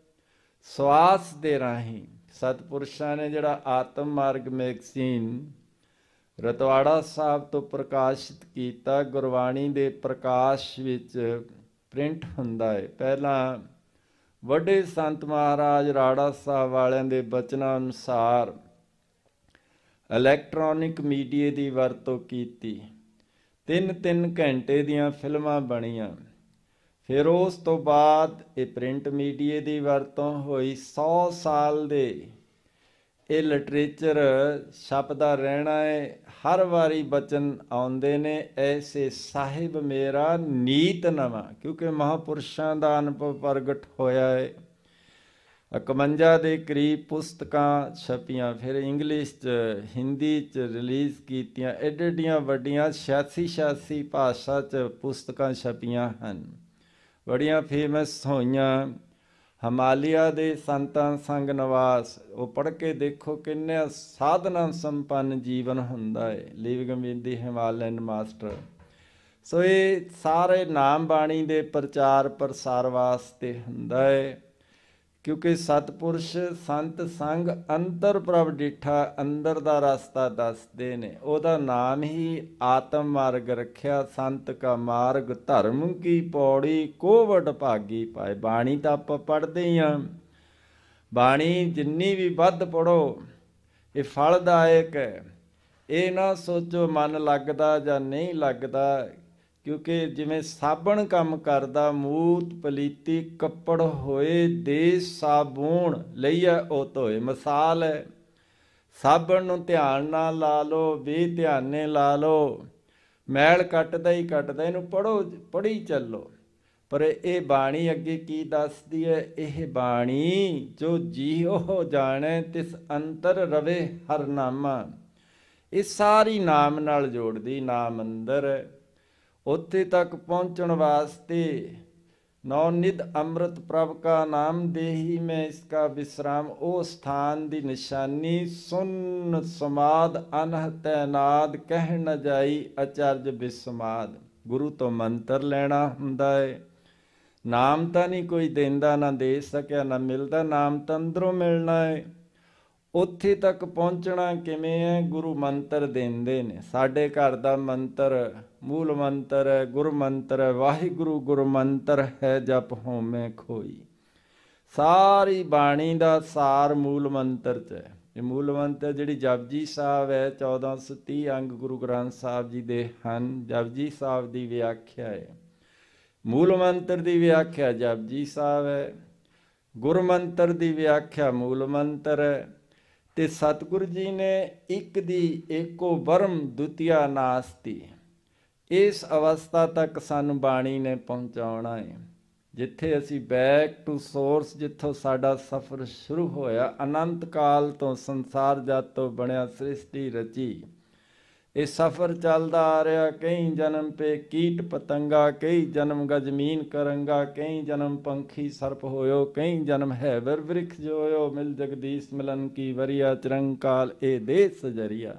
ਸਵਾਸ ਦੇ ਰਾਹੀਂ ਸਤਿਪੁਰਸ਼ਾਂ ਨੇ ਜਿਹੜਾ ਆਤਮ ਮਾਰਗ ਮੈਗਜ਼ੀਨ ਰਤਵਾੜਾ ਸਾਹਿਬ ਤੋਂ ਪ੍ਰਕਾਸ਼ਿਤ ਕੀਤਾ, ਗੁਰਬਾਣੀ ਦੇ ਪ੍ਰਕਾਸ਼ ਵਿੱਚ ਪ੍ਰਿੰਟ ਹੁੰਦਾ ਹੈ। ਪਹਿਲਾਂ ਵੱਡੇ ਸੰਤ ਮਹਾਰਾਜ ਰਾੜਾ ਸਾਹਿਬ ਵਾਲਿਆਂ ਦੇ ਬਚਨਾਂ ਅਨੁਸਾਰ ਇਲੈਕਟ੍ਰੋਨਿਕ ਮੀਡੀਏ ਦੀ ਵਰਤੋਂ ਕੀਤੀ। ਤਿੰਨ ਤਿੰਨ ਘੰਟੇ ਦੀਆਂ ਫਿਲਮਾਂ ਬਣੀਆਂ। ਫਿਰ ਉਸ ਤੋਂ ਬਾਅਦ ਇਹ ਪ੍ਰਿੰਟ ਮੀਡੀਏ ਦੀ ਵਰਤੋਂ ਹੋਈ। ਸੌ ਸਾਲ ਦੇ ਇਹ ਲਿਟਰੇਚਰ ਛਪਦਾ ਰਹਿਣਾ ਹੈ। ਹਰ ਵਾਰੀ ਬਚਨ ਆਉਂਦੇ ਨੇ, ਐਸੇ ਸਾਹਿਬ ਮੇਰਾ ਨੀਤ ਨਵਾਂ, ਕਿਉਂਕਿ ਮਹਾਂਪੁਰਸ਼ਾਂ ਦਾ ਅਨੁਭਵ ਪ੍ਰਗਟ ਹੋਇਆ ਹੈ। ਇਕਵੰਜਾ ਦੇ ਕਰੀਬ ਪੁਸਤਕਾਂ ਛਪੀਆਂ, ਫਿਰ ਇੰਗਲਿਸ਼ 'ਚ ਹਿੰਦੀ 'ਚ ਰਿਲੀਜ਼ ਕੀਤੀਆਂ। ਐਡੇ ਐਡੀਆਂ ਵੱਡੀਆਂ ਛਿਆਸੀ ਛਿਆਸੀ ਭਾਸ਼ਾ 'ਚ ਪੁਸਤਕਾਂ ਛਪੀਆਂ ਹਨ, ਬੜੀਆਂ ਫੇਮਸ ਹੋਈਆਂ। ਹਿਮਾਲਿਆ ਦੇ ਸੰਤਾਂ ਸੰਗ ਨਿਵਾਸ, ਉਹ ਪੜ੍ਹ ਕੇ ਦੇਖੋ ਕਿੰਨੇ ਸਾਧਨਾ ਸੰਪੰਨ ਜੀਵਨ ਹੁੰਦਾ ਹੈ। Living with the Himalayan master. ਸੋ ਇਹ ਸਾਰੇ ਨਾਮ ਬਾਣੀ ਦੇ ਪ੍ਰਚਾਰ ਪ੍ਰਸਾਰ ਵਾਸਤੇ ਹੁੰਦਾ ਹੈ, ਕਿਉਂਕਿ ਸਤਿਪੁਰਸ਼ ਸੰਤ ਸੰਗ ਅੰਤਰ ਪ੍ਰਭ ਡਿਠਾ, ਅੰਦਰ ਦਾ ਰਸਤਾ ਦੱਸਦੇ ਨੇ। ਉਹਦਾ ਨਾਮ ਹੀ ਆਤਮ ਮਾਰਗ ਰੱਖਿਆ। ਸੰਤ ਕਾ ਮਾਰਗ ਧਰਮ ਕੀ ਪੌੜੀ, ਕੋ ਵਡ ਭਾਗੀ ਪਾਏ। ਬਾਣੀ ਤਾਂ ਆਪਾਂ ਪੜ੍ਹਦੇ ਹੀ ਹਾਂ। ਬਾਣੀ ਜਿੰਨੀ ਵੀ ਵੱਧ ਪੜ੍ਹੋ ਇਹ ਫਲਦਾਇਕ ਹੈ। ਇਹ ਨਾ ਸੋਚੋ ਮਨ ਲੱਗਦਾ ਜਾਂ ਨਹੀਂ ਲੱਗਦਾ, ਕਿਉਂਕਿ ਜਿਵੇਂ ਸਾਬਣ ਕੰਮ ਕਰਦਾ, ਮੂਤ ਪਲੀਤੀ ਕੱਪੜ ਹੋਏ ਦੇ ਸਾਬੂਣ ਲਈਆ ਉਹ ਧੋਏ। ਮਿਸਾਲ ਹੈ, ਸਾਬਣ ਨੂੰ ਧਿਆਨ ਨਾਲ ਲਾ ਲਓ, ਬੇਧਿਆਨੇ ਲਾ ਲਓ, ਮੈਲ ਕੱਟਦਾ ਹੀ ਕੱਟਦਾ। ਇਹਨੂੰ ਪੜ੍ਹੋ, ਪੜ੍ਹੀ ਚੱਲੋ। ਪਰ ਇਹ ਬਾਣੀ ਅੱਗੇ ਕੀ ਦੱਸਦੀ ਹੈ? ਇਹ ਬਾਣੀ ਜੋ ਜੀਉ ਜਾਣੈ ਤਿਸ ਅੰਤਰ ਰਵੇ ਹਰ ਨਾਮਾ। ਇਹ ਸਾਰੀ ਨਾਮ ਨਾਲ ਜੋੜਦੀ, ਨਾਮ ਅੰਦਰ। ਉੱਥੇ ਤੱਕ ਪਹੁੰਚਣ ਵਾਸਤੇ ਨੌ ਨਿਧ ਅੰਮ੍ਰਿਤ ਪ੍ਰਭ ਕਾ ਨਾਮ ਦੇਹੀ ਮੈਂ ਇਸਕਾ ਵਿਸਰਾਮ, ਉਹ ਸਥਾਨ ਦੀ ਨਿਸ਼ਾਨੀ। ਸੁਨ ਸਮਾਦ ਅਨਹਤੈ ਨਾਦ, ਕਹਿ ਨ ਜਾਈ ਅਚਰਜ ਬਿਸਮਾਦ। ਗੁਰੂ ਤੋਂ ਮੰਤਰ ਲੈਣਾ ਹੁੰਦਾ ਹੈ। ਨਾਮ ਤਾਂ ਨਹੀਂ ਕੋਈ ਦਿੰਦਾ, ਨਾ ਦੇ ਸਕਿਆ, ਨਾ ਮਿਲਦਾ। ਨਾਮ ਤਾਂ ਅੰਦਰੋਂ ਮਿਲਣਾ ਹੈ। ਉੱਥੇ ਤੱਕ ਪਹੁੰਚਣਾ ਕਿਵੇਂ ਹੈ? ਗੁਰੂ ਮੰਤਰ ਦਿੰਦੇ ਨੇ। ਸਾਡੇ ਘਰ ਦਾ ਮੰਤਰ ਮੂਲ ਮੰਤਰ ਹੈ, ਗੁਰ ਮੰਤਰ ਹੈ, ਵਾਹਿਗੁਰੂ ਗੁਰ ਮੰਤਰ ਹੈ ਜਪ ਹੋਮੈ ਖੋਈ। ਸਾਰੀ ਬਾਣੀ ਦਾ ਸਾਰ ਮੂਲ ਮੰਤਰ 'ਚ ਹੈ। ਇਹ ਮੂਲ ਮੰਤਰ ਜਿਹੜੀ ਜਪਜੀ ਸਾਹਿਬ ਹੈ, ਚੌਦਾਂ ਸੌ ਤੀਹ ਅੰਗ ਗੁਰੂ ਗ੍ਰੰਥ ਸਾਹਿਬ ਜੀ ਦੇ ਹਨ। ਜਪਜੀ ਸਾਹਿਬ ਦੀ ਵਿਆਖਿਆ ਹੈ, ਮੂਲ ਮੰਤਰ ਦੀ ਵਿਆਖਿਆ ਜਪਜੀ ਸਾਹਿਬ ਹੈ, ਗੁਰ ਮੰਤਰ ਦੀ ਵਿਆਖਿਆ ਮੂਲ ਮੰਤਰ ਹੈ। ਤੇ ਸਤਿਗੁਰੂ ਜੀ ਨੇ ਇੱਕ ਦੀ ਏਕੋ ਬਰਮ ਦੁਤੀਆ ਨਾਸਤੀ, ਇਸ ਅਵਸਥਾ ਤੱਕ ਸਾਨੂੰ ਬਾਣੀ ਨੇ ਪਹੁੰਚਾਉਣਾ ਹੈ, ਜਿੱਥੇ ਅਸੀਂ ਬੈਕ ਟੂ ਸੋਰਸ, ਜਿੱਥੋਂ ਸਾਡਾ ਸਫ਼ਰ ਸ਼ੁਰੂ ਹੋਇਆ, ਅਨੰਤ ਕਾਲ ਤੋਂ ਸੰਸਾਰ ਜਦ ਤੋਂ ਬਣਿਆ ਸ੍ਰਿਸ਼ਟੀ ਰਚੀ, ਇਹ ਸਫ਼ਰ ਚੱਲਦਾ ਆ ਰਿਹਾ। ਕਈ ਜਨਮ ਪੇ ਕੀਟ ਪਤੰਗਾ, ਕਈ ਜਨਮ ਗਜਮੀਨ ਕਰੰਗਾ, ਕਈ ਜਨਮ ਪੰਖੀ ਸਰਪ ਹੋਇਓ, ਕਈ ਜਨਮ ਹੈ ਵਰ ਵ੍ਰਿਖ ਜੋਇਓ, ਮਿਲ ਜਗਦੀਸ਼ ਮਿਲਨ ਕੀ ਵਰੀਆ, ਚਰੰਕਾਲ ਇਹ ਦੇ ਸਜਰੀਆ।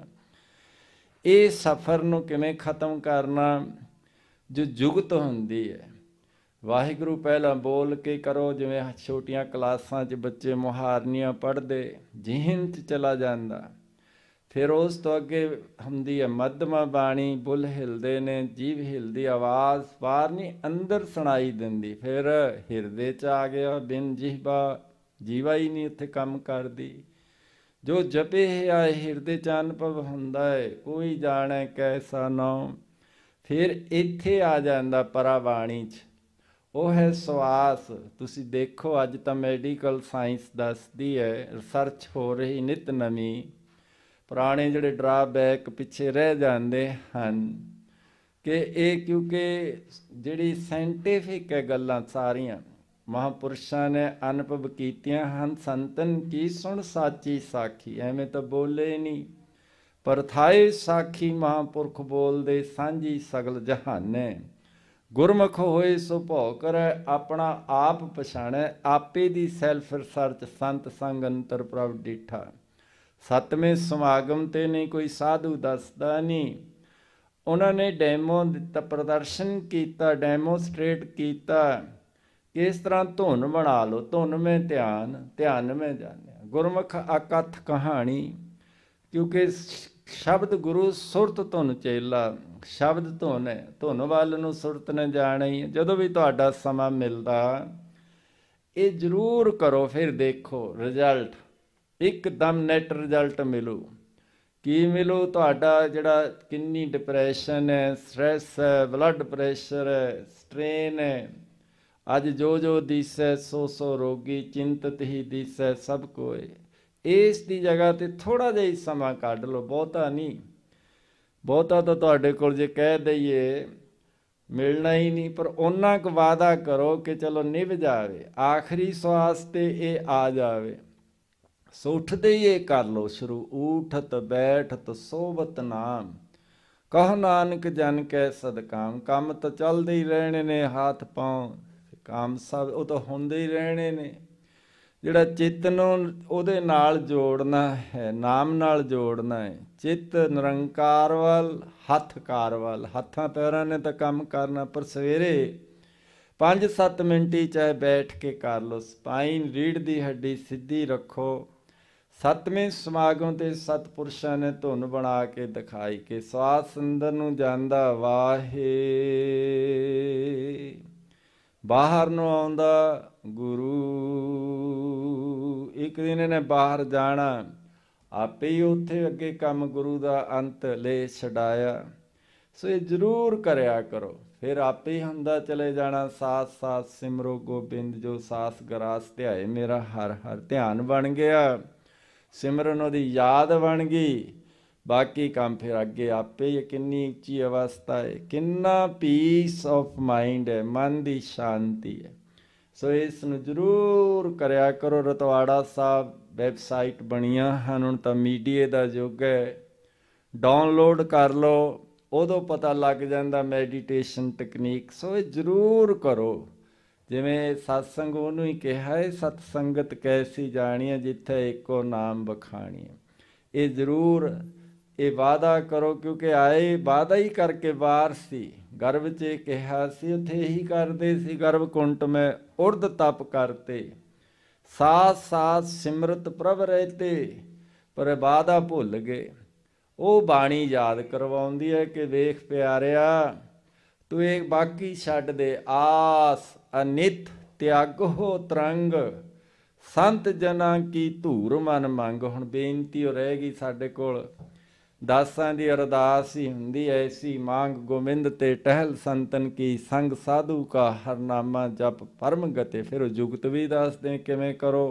ਇਹ ਸਫ਼ਰ ਨੂੰ ਕਿਵੇਂ ਖ਼ਤਮ ਕਰਨਾ? ਜੋ ਜੁਗਤ ਹੁੰਦੀ ਹੈ, ਵਾਹਿਗੁਰੂ ਪਹਿਲਾਂ ਬੋਲ ਕੇ ਕਰੋ, ਜਿਵੇਂ ਛੋਟੀਆਂ ਕਲਾਸਾਂ 'ਚ ਬੱਚੇ ਮੁਹਾਰਨੀਆਂ ਪੜ੍ਹਦੇ, ਜ਼ਿਹਨ 'ਚ ਚਲਾ ਜਾਂਦਾ। ਫਿਰ ਉਸ ਤੋਂ ਅੱਗੇ ਹੁੰਦੀ ਹੈ ਮੱਧਮਾ ਬਾਣੀ, ਬੁੱਲ ਹਿਲਦੇ ਨੇ, ਜੀਭ ਹਿਲਦੀ, ਆਵਾਜ਼ ਬਾਹਰ ਨਹੀਂ ਅੰਦਰ ਸੁਣਾਈ ਦਿੰਦੀ। ਫਿਰ ਹਿਰਦੇ 'ਚ ਆ ਗਿਆ, ਬਿਨ ਜੀਵਾ ਜੀਵਾ ਹੀ ਨਹੀਂ ਉੱਥੇ ਕੰਮ ਕਰਦੀ। ਜੋ ਜਪੇ ਆ ਹਿਰਦੇ 'ਚ ਅਨੁਭਵ ਹੁੰਦਾ ਹੈ, ਕੋਈ ਜਾਣੈ ਕੈਸਾ ਨਾਮ। ਫਿਰ ਇੱਥੇ ਆ ਜਾਂਦਾ ਪਰਾ ਬਾਣੀ 'ਚ, ਉਹ ਹੈ ਸਵਾਸ। ਤੁਸੀਂ ਦੇਖੋ ਅੱਜ ਤਾਂ ਮੈਡੀਕਲ ਸਾਇੰਸ ਦੱਸਦੀ ਹੈ, ਰਿਸਰਚ ਹੋ ਰਹੀ ਨਿਤ ਨਵੀਂ। ਪੁਰਾਣੇ ਜਿਹੜੇ ਡਰਾਬੈਕ ਪਿੱਛੇ ਰਹਿ ਜਾਂਦੇ ਹਨ ਕਿ ਇਹ ਕਿਉਂਕਿ ਜਿਹੜੀ ਸਾਇੰਟੀਫਿਕ ਹੈ ਗੱਲਾਂ ਸਾਰੀਆਂ ਮਹਾਂਪੁਰਸ਼ਾਂ ਨੇ ਅਨੁਭਵ ਕੀਤੀਆਂ ਹਨ। ਸੰਤਨ ਕੀ ਸੁਣ ਸਾਚੀ ਸਾਖੀ, ਐਵੇਂ ਤਾਂ ਬੋਲੇ ਨਹੀਂ, ਪਰ ਥਾਏ ਸਾਖੀ ਮਹਾਂਪੁਰਖ ਬੋਲਦੇ, ਸਾਂਝੀ ਸਗਲ ਜਹਾਨੇ। ਗੁਰਮੁਖ ਹੋਏ ਸੋ ਭਉ ਕਰੈ, ਆਪਣਾ ਆਪ ਪਛਾਣੈ, ਆਪੇ ਦੀ ਸੈਲਫ ਰਿਸਰਚ, ਸੰਤ ਸੰਗ ਅੰਤਰ ਪ੍ਰਭ ਡੀਠਾ। ਸੱਤਵੇਂ ਸਮਾਗਮ 'ਤੇ ਨਹੀਂ ਕੋਈ ਸਾਧੂ ਦੱਸਦਾ ਨਹੀਂ, ਉਹਨਾਂ ਨੇ ਡੈਮੋ ਦਿੱਤਾ, ਪ੍ਰਦਰਸ਼ਨ ਕੀਤਾ, ਡੈਮੋਸਟ੍ਰੇਟ ਕੀਤਾ ਕਿ ਇਸ ਤਰ੍ਹਾਂ ਧੁਨ ਬਣਾ ਲਓ। ਧੁਨ ਮੈਂ ਧਿਆਨ, ਧਿਆਨ ਮੈਂ ਜਾਣਿਆ, ਗੁਰਮੁਖ ਅਕਥ ਕਹਾਣੀ। ਕਿਉਂਕਿ ਸ਼ਬਦ ਗੁਰੂ, ਸੁਰਤ ਧੁਨ ਚੇਲਾ। ਸ਼ਬਦ ਧੁਨ ਹੈ, ਧੁਨ ਵੱਲ ਨੂੰ ਸੁਰਤ ਨੇ ਜਾਣਾ ਹੀ ਹੈ। ਜਦੋਂ ਵੀ ਤੁਹਾਡਾ ਸਮਾਂ ਮਿਲਦਾ ਇਹ ਜ਼ਰੂਰ ਕਰੋ, ਫਿਰ ਦੇਖੋ ਰਿਜ਼ਲਟ ਇੱਕਦਮ ਨੈਟ ਰਿਜ਼ਲਟ ਮਿਲੂ। ਕੀ ਮਿਲੂ? ਤੁਹਾਡਾ ਜਿਹੜਾ ਕਿੰਨੀ ਡਿਪਰੈਸ਼ਨ ਹੈ, ਸਟ੍ਰੈਸ ਹੈ, ਬਲੱਡ ਪ੍ਰੈਸ਼ਰ ਹੈ, ਸਟ੍ਰੇਨ ਹੈ, ਅੱਜ ਜੋ ਜੋ ਦਿਸੈ ਸੋ ਸੋ ਰੋਗੀ, ਚਿੰਤਤ ਹੀ ਦਿਸੈ ਸਭ ਕੋਏ। ਇਸ ਦੀ ਜਗ੍ਹਾ 'ਤੇ ਥੋੜ੍ਹਾ ਜਿਹਾ ਹੀ ਸਮਾਂ ਕੱਢ ਲਓ, ਬਹੁਤਾ ਨਹੀਂ। ਬਹੁਤਾ ਤਾਂ ਤੁਹਾਡੇ ਕੋਲ ਜੇ ਕਹਿ ਦਈਏ ਮਿਲਣਾ ਹੀ ਨਹੀਂ, ਪਰ ਓਨਾ ਕੁ ਵਾਅਦਾ ਕਰੋ ਕਿ ਚਲੋ ਨਿਭ ਜਾਵੇ, ਆਖਰੀ ਸਵਾਸ 'ਤੇ ਇਹ ਆ ਜਾਵੇ। ਸੋ ਉੱਠਦੇ ਹੀ ਇਹ ਕਰ ਲਓ ਸ਼ੁਰੂ, ਊਠਤ ਬੈਠਤ ਸੋਬਤ ਨਾਮ, ਕਹ ਨਾਨਕ ਜਨ ਕੈ ਸਦਕਾਮ। ਕੰਮ ਤਾਂ ਚੱਲਦੇ ਹੀ ਰਹਿਣੇ ਨੇ, ਹੱਥ ਪਾਉ ਕੰਮ ਸਭ ਉਹ ਤਾਂ ਹੁੰਦੇ ਹੀ ਰਹਿਣੇ ਨੇ। ਜਿਹੜਾ ਚਿੱਤ ਨੂੰ ਉਹਦੇ ਨਾਲ ਜੋੜਨਾ ਹੈ, ਨਾਮ ਨਾਲ ਜੋੜਨਾ ਹੈ, ਚਿੱਤ ਨਿਰੰਕਾਰ ਵੱਲ, ਹੱਥ ਕਾਰ ਵੱਲ। ਹੱਥਾਂ ਪੈਰਾਂ ਨੇ ਤਾਂ ਕੰਮ ਕਰਨਾ, ਪਰ ਸਵੇਰੇ ਪੰਜ ਸੱਤ ਮਿੰਟ ਹੀ ਚਾਹੇ ਬੈਠ ਕੇ ਕਰ ਲਓ। ਸਪਾਈਨ, ਰੀੜ੍ਹ ਦੀ ਹੱਡੀ ਸਿੱਧੀ ਰੱਖੋ। ਸੱਤਵੇਂ ਸਮਾਗਮ 'ਤੇ ਸਤਿਪੁਰਸ਼ਾਂ ਨੇ ਧੁਨ ਬਣਾ ਕੇ ਦਿਖਾਈ ਕਿ ਸਵਾਸ ਅੰਦਰ ਨੂੰ ਜਾਂਦਾ, ਵਾਹੇ ਬਾਹਰ ਨੂੰ ਆਉਂਦਾ ਗੁਰੂ। ਇੱਕ ਦਿਨ ਇਹਨੇ ਬਾਹਰ ਜਾਣਾ, ਆਪੇ ਹੀ ਉੱਥੇ ਅੱਗੇ ਕੰਮ ਗੁਰੂ ਦਾ ਅੰਤ ਲੈ ਛਡਾਇਆ। ਸੋ ਇਹ ਜ਼ਰੂਰ ਕਰਿਆ ਕਰੋ, ਫਿਰ ਆਪੇ ਹੀ ਹੁੰਦਾ ਚਲੇ ਜਾਣਾ। ਸਾਸ ਸਾਸ ਸਿਮਰੋ ਗੋਬਿੰਦ, ਜੋ ਸਾਸ ਗਰਾਸ ਧਿਆਏ ਮੇਰਾ ਹਰ ਹਰ। ਧਿਆਨ ਬਣ ਗਿਆ, ਸਿਮਰਨ ਉਹਦੀ ਯਾਦ ਬਣ ਗਈ, ਬਾਕੀ ਕੰਮ ਫਿਰ ਅੱਗੇ ਆਪੇ ਹੀ। ਕਿੰਨੀ ਉੱਚੀ ਅਵਸਥਾ ਹੈ, ਕਿੰਨਾ ਪੀਸ ਆਫ ਮਾਈਂਡ ਹੈ, ਮਨ ਦੀ ਸ਼ਾਂਤੀ ਹੈ। ਸੋ ਇਸ ਨੂੰ ਜ਼ਰੂਰ ਕਰਿਆ ਕਰੋ। ਰਤਵਾੜਾ ਸਾਹਿਬ ਵੈਬਸਾਈਟ ਬਣੀਆਂ ਹਨ, ਹੁਣ ਤਾਂ ਮੀਡੀਏ ਦਾ ਯੁੱਗ ਹੈ, ਡਾਊਨਲੋਡ ਕਰ ਲਓ, ਉਦੋਂ ਪਤਾ ਲੱਗ ਜਾਂਦਾ ਮੈਡੀਟੇਸ਼ਨ ਟੈਕਨੀਕ। ਸੋ ਇਹ ਜ਼ਰੂਰ ਕਰੋ। ਜਿਵੇਂ ਸਤਸੰਗ ਉਹਨੂੰ ਹੀ ਕਿਹਾ ਹੈ, ਸਤਸੰਗਤ ਕੈਸੀ ਜਾਣੀ ਹੈ, ਜਿੱਥੇ ਇੱਕੋ ਨਾਮ ਬਖਾਣੀ ਹੈ। ਇਹ ਜ਼ਰੂਰ ਇਹ ਵਾਅਦਾ ਕਰੋ, ਕਿਉਂਕਿ ਆਏ ਵਾਅਦਾ ਹੀ ਕਰਕੇ ਬਾਹਰ ਸੀ। ਗਰਭ 'ਚ ਇਹ ਕਿਹਾ ਸੀ, ਉੱਥੇ ਇਹੀ ਕਰਦੇ ਸੀ, ਗਰਭ ਕੁੰਟ ਮੈਂ ਉਰਦ ਤਪ ਕਰਤੇ, ਸਾਥ ਸਾਥ ਸਿਮਰਤ ਪ੍ਰਭ ਰਹਤੇ। पर वादा भुल गए। वो बाणी याद करवाउंदी है कि वेख प्यारिया तू एक बाकी छड्ड दे, आस अनित त्यागो तरंग, संत जना की धूर मन मंग। हुण बेनती हो रहेगी साडे कोल, दासां दी अरदास ही हुंदी ऐसी मांग, गोविंद ते टहल संतन की, संग साधु का हरनामा जप परम गते। फिर जुगत भी दस दें किवें करो,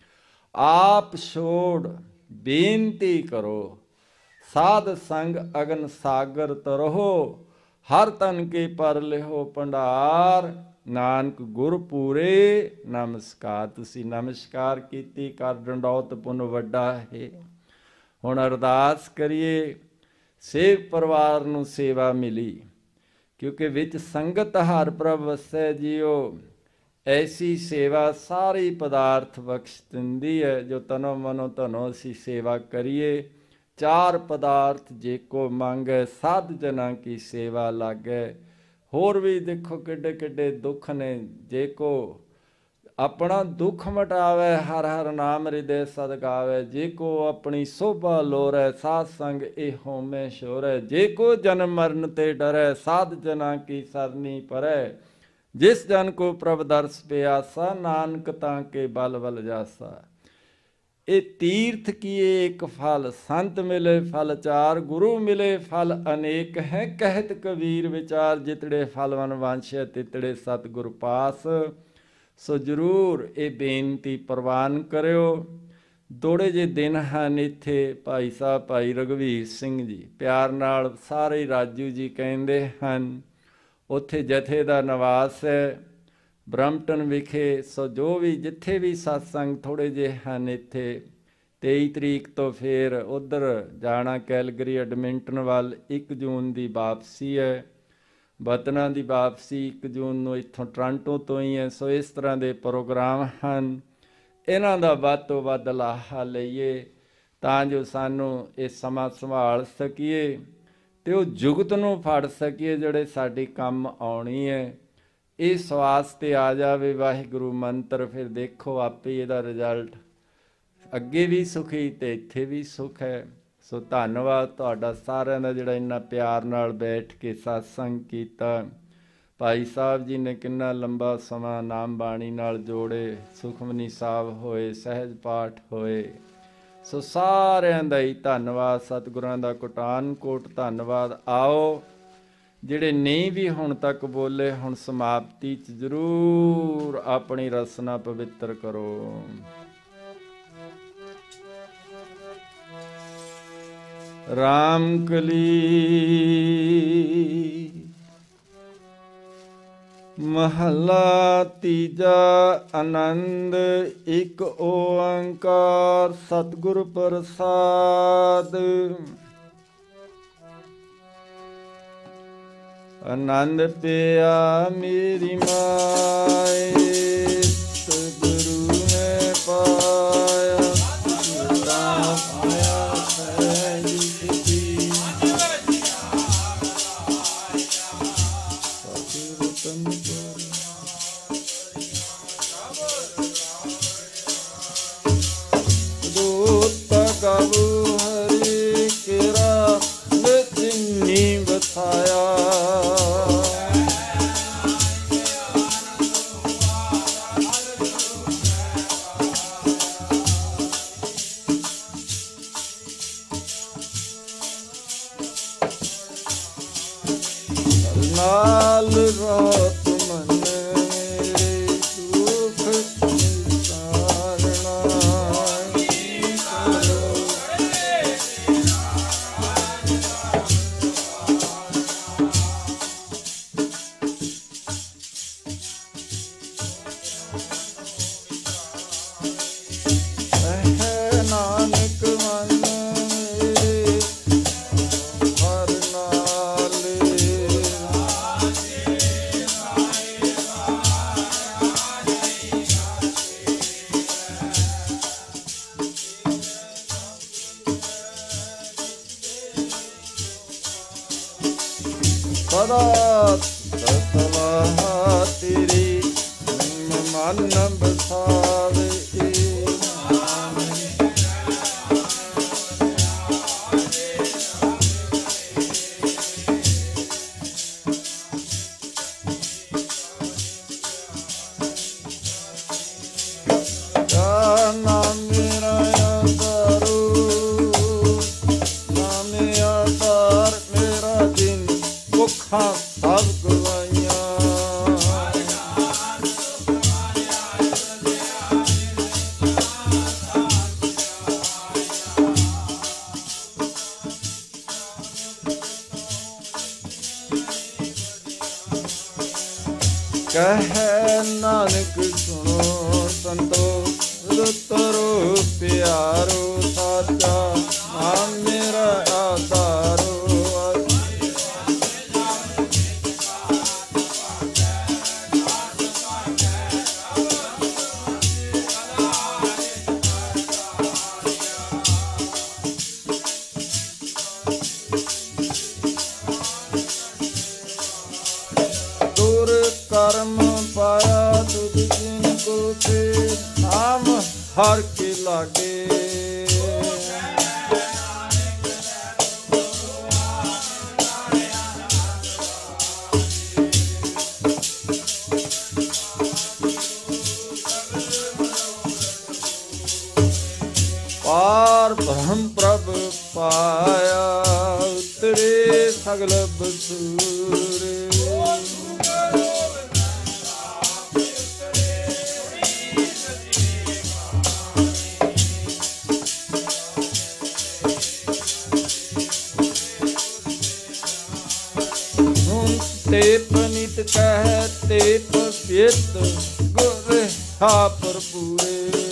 आप छोड़ बेनती करो, साध संग अगन सागर तरहो, हर तन के पर लिहो भंडार, नानक गुर पूरे नमस्कार। तुसी नमस्कार कीती, कर डंडौत पुन वड्डा है। हुण अरदास करिए, सेव परिवार नूं सेवा मिली, क्योंकि विच संगत हर प्रभ वसै जियो। ऐसी सेवा सारी पदार्थ बख्श दिंदी है, जो तनो मनो धनो असी सेवा करिए। चार पदार्थ जे को मांगै, साध जना की सेवा लागै। होर भी देखो किड्डे किड्डे दुख ने, जे को अपना दुख मटावे, हर हर नाम हृदय सदगावे। जे को अपनी शोभा लोरै, साध संग ए होमे शोरै। जे को जन्म मरण ते डरै, साध जना की सरनी परै। जिस जन को प्रभ दर्श प्यासा, नानक तां के बल बल जासा। ए तीर्थ किए एक फल, संत मिले फल चार, गुरु मिले फल अनेक है। कहत कबीर विचार, जितड़े फल वन वांछे तितड़े सतगुर पास। सो जरूर ये बेनती प्रवान करो। थोड़े जे दिन हैं इत्थे भाई साहब भाई रघुवीर सिंह जी प्यार नाल सारे राजू जी कहते हैं, उत्थे जथे का निवास है ब्रम्पटन विखे। सो जो भी जिथे भी सत्संग थोड़े जे हैं इत्थे तेई तरीक तो फिर उधर जाना कैलगरी एडमिंटन वाल। एक जून की वापसी है, वतनां की वापसी एक जून नूं इत्थों टोरंटो तो ही है। सो इस तरह के प्रोग्राम हैं, इन्हां दा वध तों वध लाहा लईए तां जो सानू ये समा संभाल सकीए ते वो जुगत नूं फड़ सकीए जिहड़े साडी काम आउणी है। ये सवास ते आ जावे वाहिगुरू मंत्र, फिर देखो आपे इहदा रिजल्ट अगे भी सुखी ते इत्थे भी सुख है। सो धन्नवाद तुहाडा सारिਆਂ ਦਾ ਜਿਹੜਾ ਇੰਨਾ ਪਿਆਰ ਨਾਲ बैठ के सत्संग कीता। भाई साहब जी ने किन्ना लंबा समा नाम बाणी नाल जोड़े, सुखमनी साहब होए, सहज पाठ होए। सो सारिਆਂ ਦਾ ही धन्नवाद, सतगुरां ਦਾ कोटान कोट धन्नवाद। आओ ਜਿਹੜੇ नहीं भी हुण तक बोले, हुण समाप्ति च जरूर अपनी रसना पवित्र करो। रामकली महला तीजा आनंद एक ओंकार सतगुर प्रसाद। आनंद पिया मेरी माए सतगुरु ने पाया। गावो हरि केरा नितिनी बसाया। नाल रात मन मेरे दुख निसारना। नानक मन मेरे हर नाल। सदा सलाह तेरी मन बसावे। ਸਿੱਖਾਂ ਸਭ ਗਵਾਈਆਂ। ਕਹੈ ਨਾਨਕ ਸੁਣੋ ਸੰਤੋ ਤਰੋ ਪਿਆਰੋ ਸਾਚਾ ਨਾਮ ਮੇਰਾ ਆਧਾਰੋ। ਕਰਮ ਪਾਇਆ ਤੁਧ ਜਿਨ ਕੋ ਤੇ ਨਾਮ ਹਰ ਕੇ ਲਾਗੇ। ਪਾਰ ਬ੍ਰਹਮ ਪ੍ਰਭ ਪਾਇਆ ਉਤਰੇ ਸਗਲ ਬਸੂਰੇ। ਤੇ ਪਨੀਤ ਕਹਿ ਤੇ ਪਵਿੱਤ ਗੁਰ ਹਾ ਭਰਪੂਰੇ।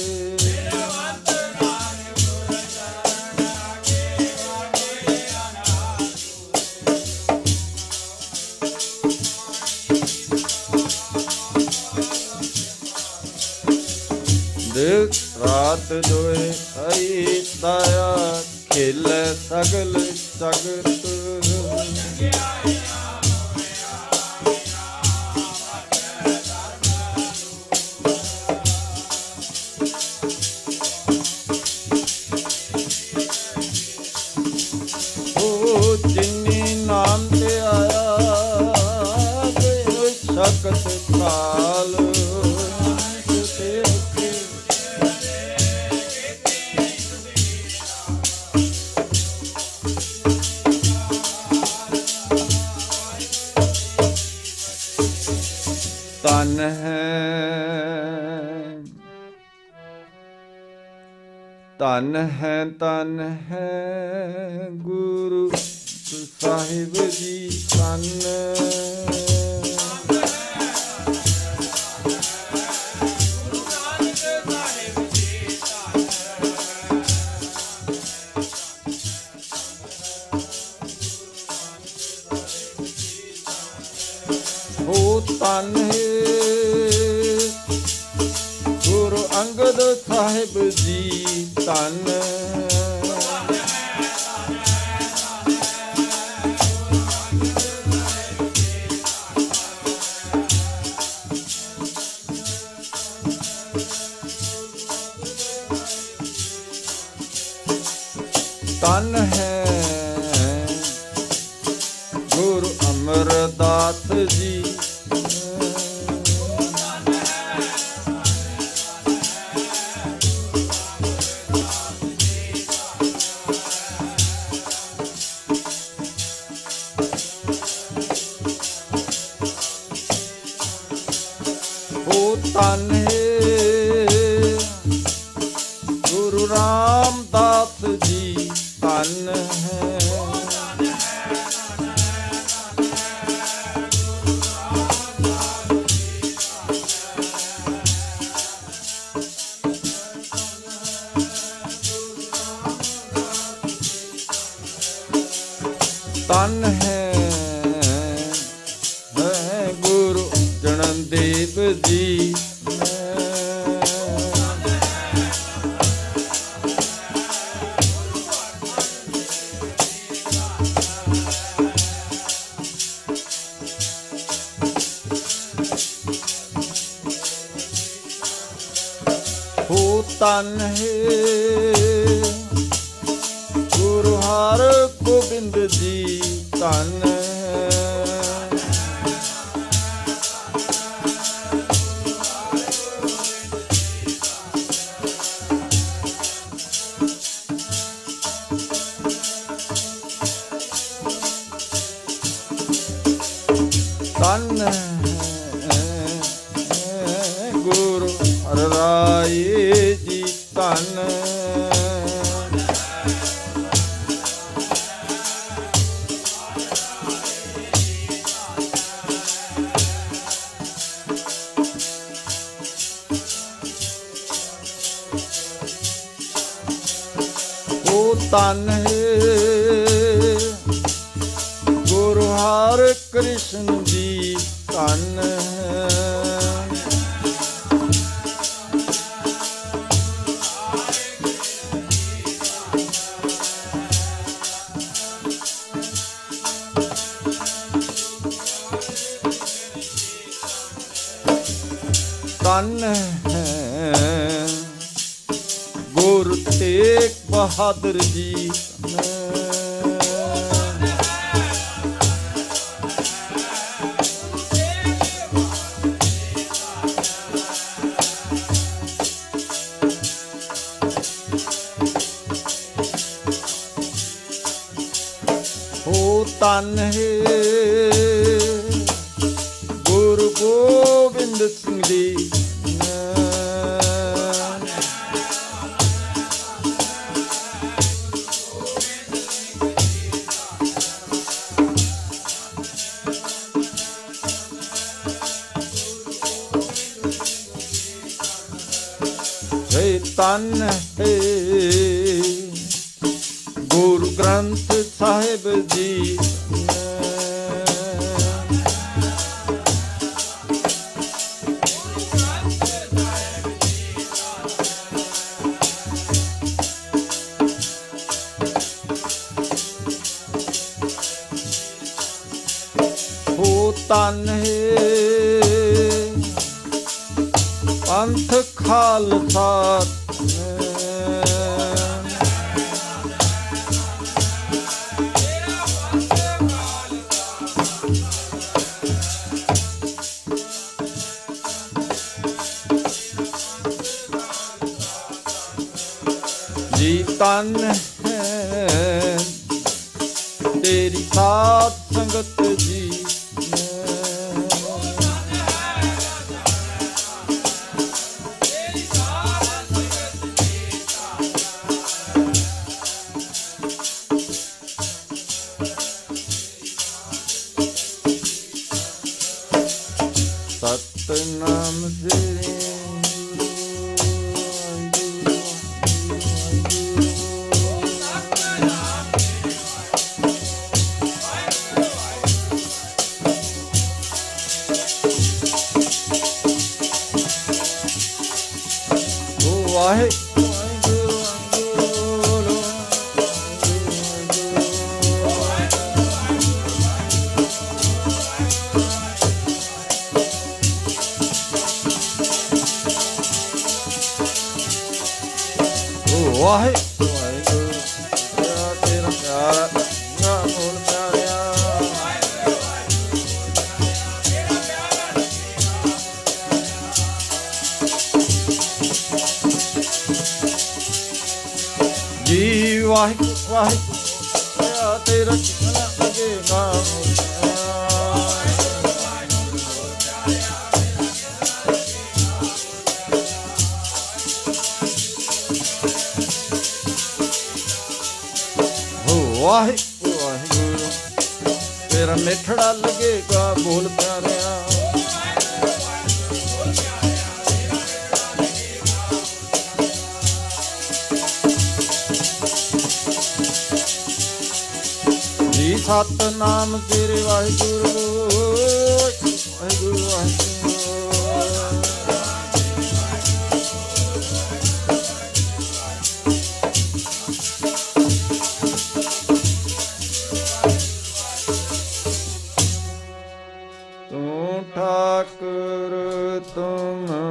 ਦਿਨ ਰਾਤ ਦੋਏ ਹਈ ਤਾਇਆ ਖੇਲੇ ਸਗਲ ਜਗਤ। ਨਾਮ ਤੇ ਆਇਆ ਗਏ ਸਕਤ ਕਾਲ ਤੇ ਤਨ ਹੈ ਤਨ ਹੈ ਤਨ ਹੈ ਗੁਰੂ ਸਾਹਿਬ ਜੀ ਤਨ। ਹੋ ਤਨ ਹੈ ਗੁਰੂ ਅੰਗਦ ਸਾਹਿਬ ਜੀ ਤਨ। ਤਨ ਹੈ ਗੁਰੂ ਅਮਰਦਾਸ ਜੀ। ਉਹ ਤਨ ਹੈ ਗੁਰੂ ਰਾਮਦਾਸ ਜੀ ਤਨ ਹੈ। ਤਨ ਹੈ ਗੁਰੂ ਜਨਮ ਦੇਵ ਜੀ। ਹੋ ਤਨ ਹੈ ਗੁਰੂ ਹਰਗੋਬਿੰਦ ਜੀ ਤਨ ਹੈ। ਤਨ ਗੁਰੂ ਹਰਿ ਰਾਏ ਜੀ ਧਨ। ਧਨ ਗੁਰੂ ਹਰਿ ਕ੍ਰਿਸ਼ਨ ਜੀ ਧਨ। ਧਨ ਗੁਰੂ ਤੇਗ ਬਹਾਦਰ ਜੀ। ਹੋ ਧਨ ਗੁਰੂ ਗੋਬਿੰਦ ਸਿੰਘ ਜੀ। ਧਨ ਹੈ ਗੁਰੂ ਗ੍ਰੰਥ ਸਾਹਿਬ ਜੀ। ਹੋ ਧਨ ਹੈ ਪੰਥ ਖਾਲਸਾ। ਜੀ ਧਨ ਹੈ ਤੇਰੀ ਸਾਧ ਸੰਗਤ ਜੀ। ਸਤਿਨਾਮ ਸ੍ਰੀ ਵਾਹਿ ਵਾਹਿਗੁਰੂ ਵਾਹਿਗੁਰੂ ਤੇਰਾ ਪਿਆਰਾ ਨਾ ਮੋਲ ਪਿਆਰਿਆ। ਜੀ ਵਾਹਿਗੁਰੂ ਵਾਹਿਗੁਰੂ ਤੇਰਾ ਚਿੰਨਾ ਲੱਗੇਗਾ। ਵਾਹਿਗੁਰੂ ਵਾਹਿਗੁਰੂ ਤੇਰਾ ਮਿੱਠੜਾ ਲੱਗੇਗਾ ਬੋਲ ਪਿਆਰਿਆ। ਜੀ ਸਤਿਨਾਮ ਤੇਰੇ ਵਾਹਿਗੁਰੂ ਵਾਹਿਗੁਰੂ ਵਾਹਿਗੁਰੂ। ठाकुर तुम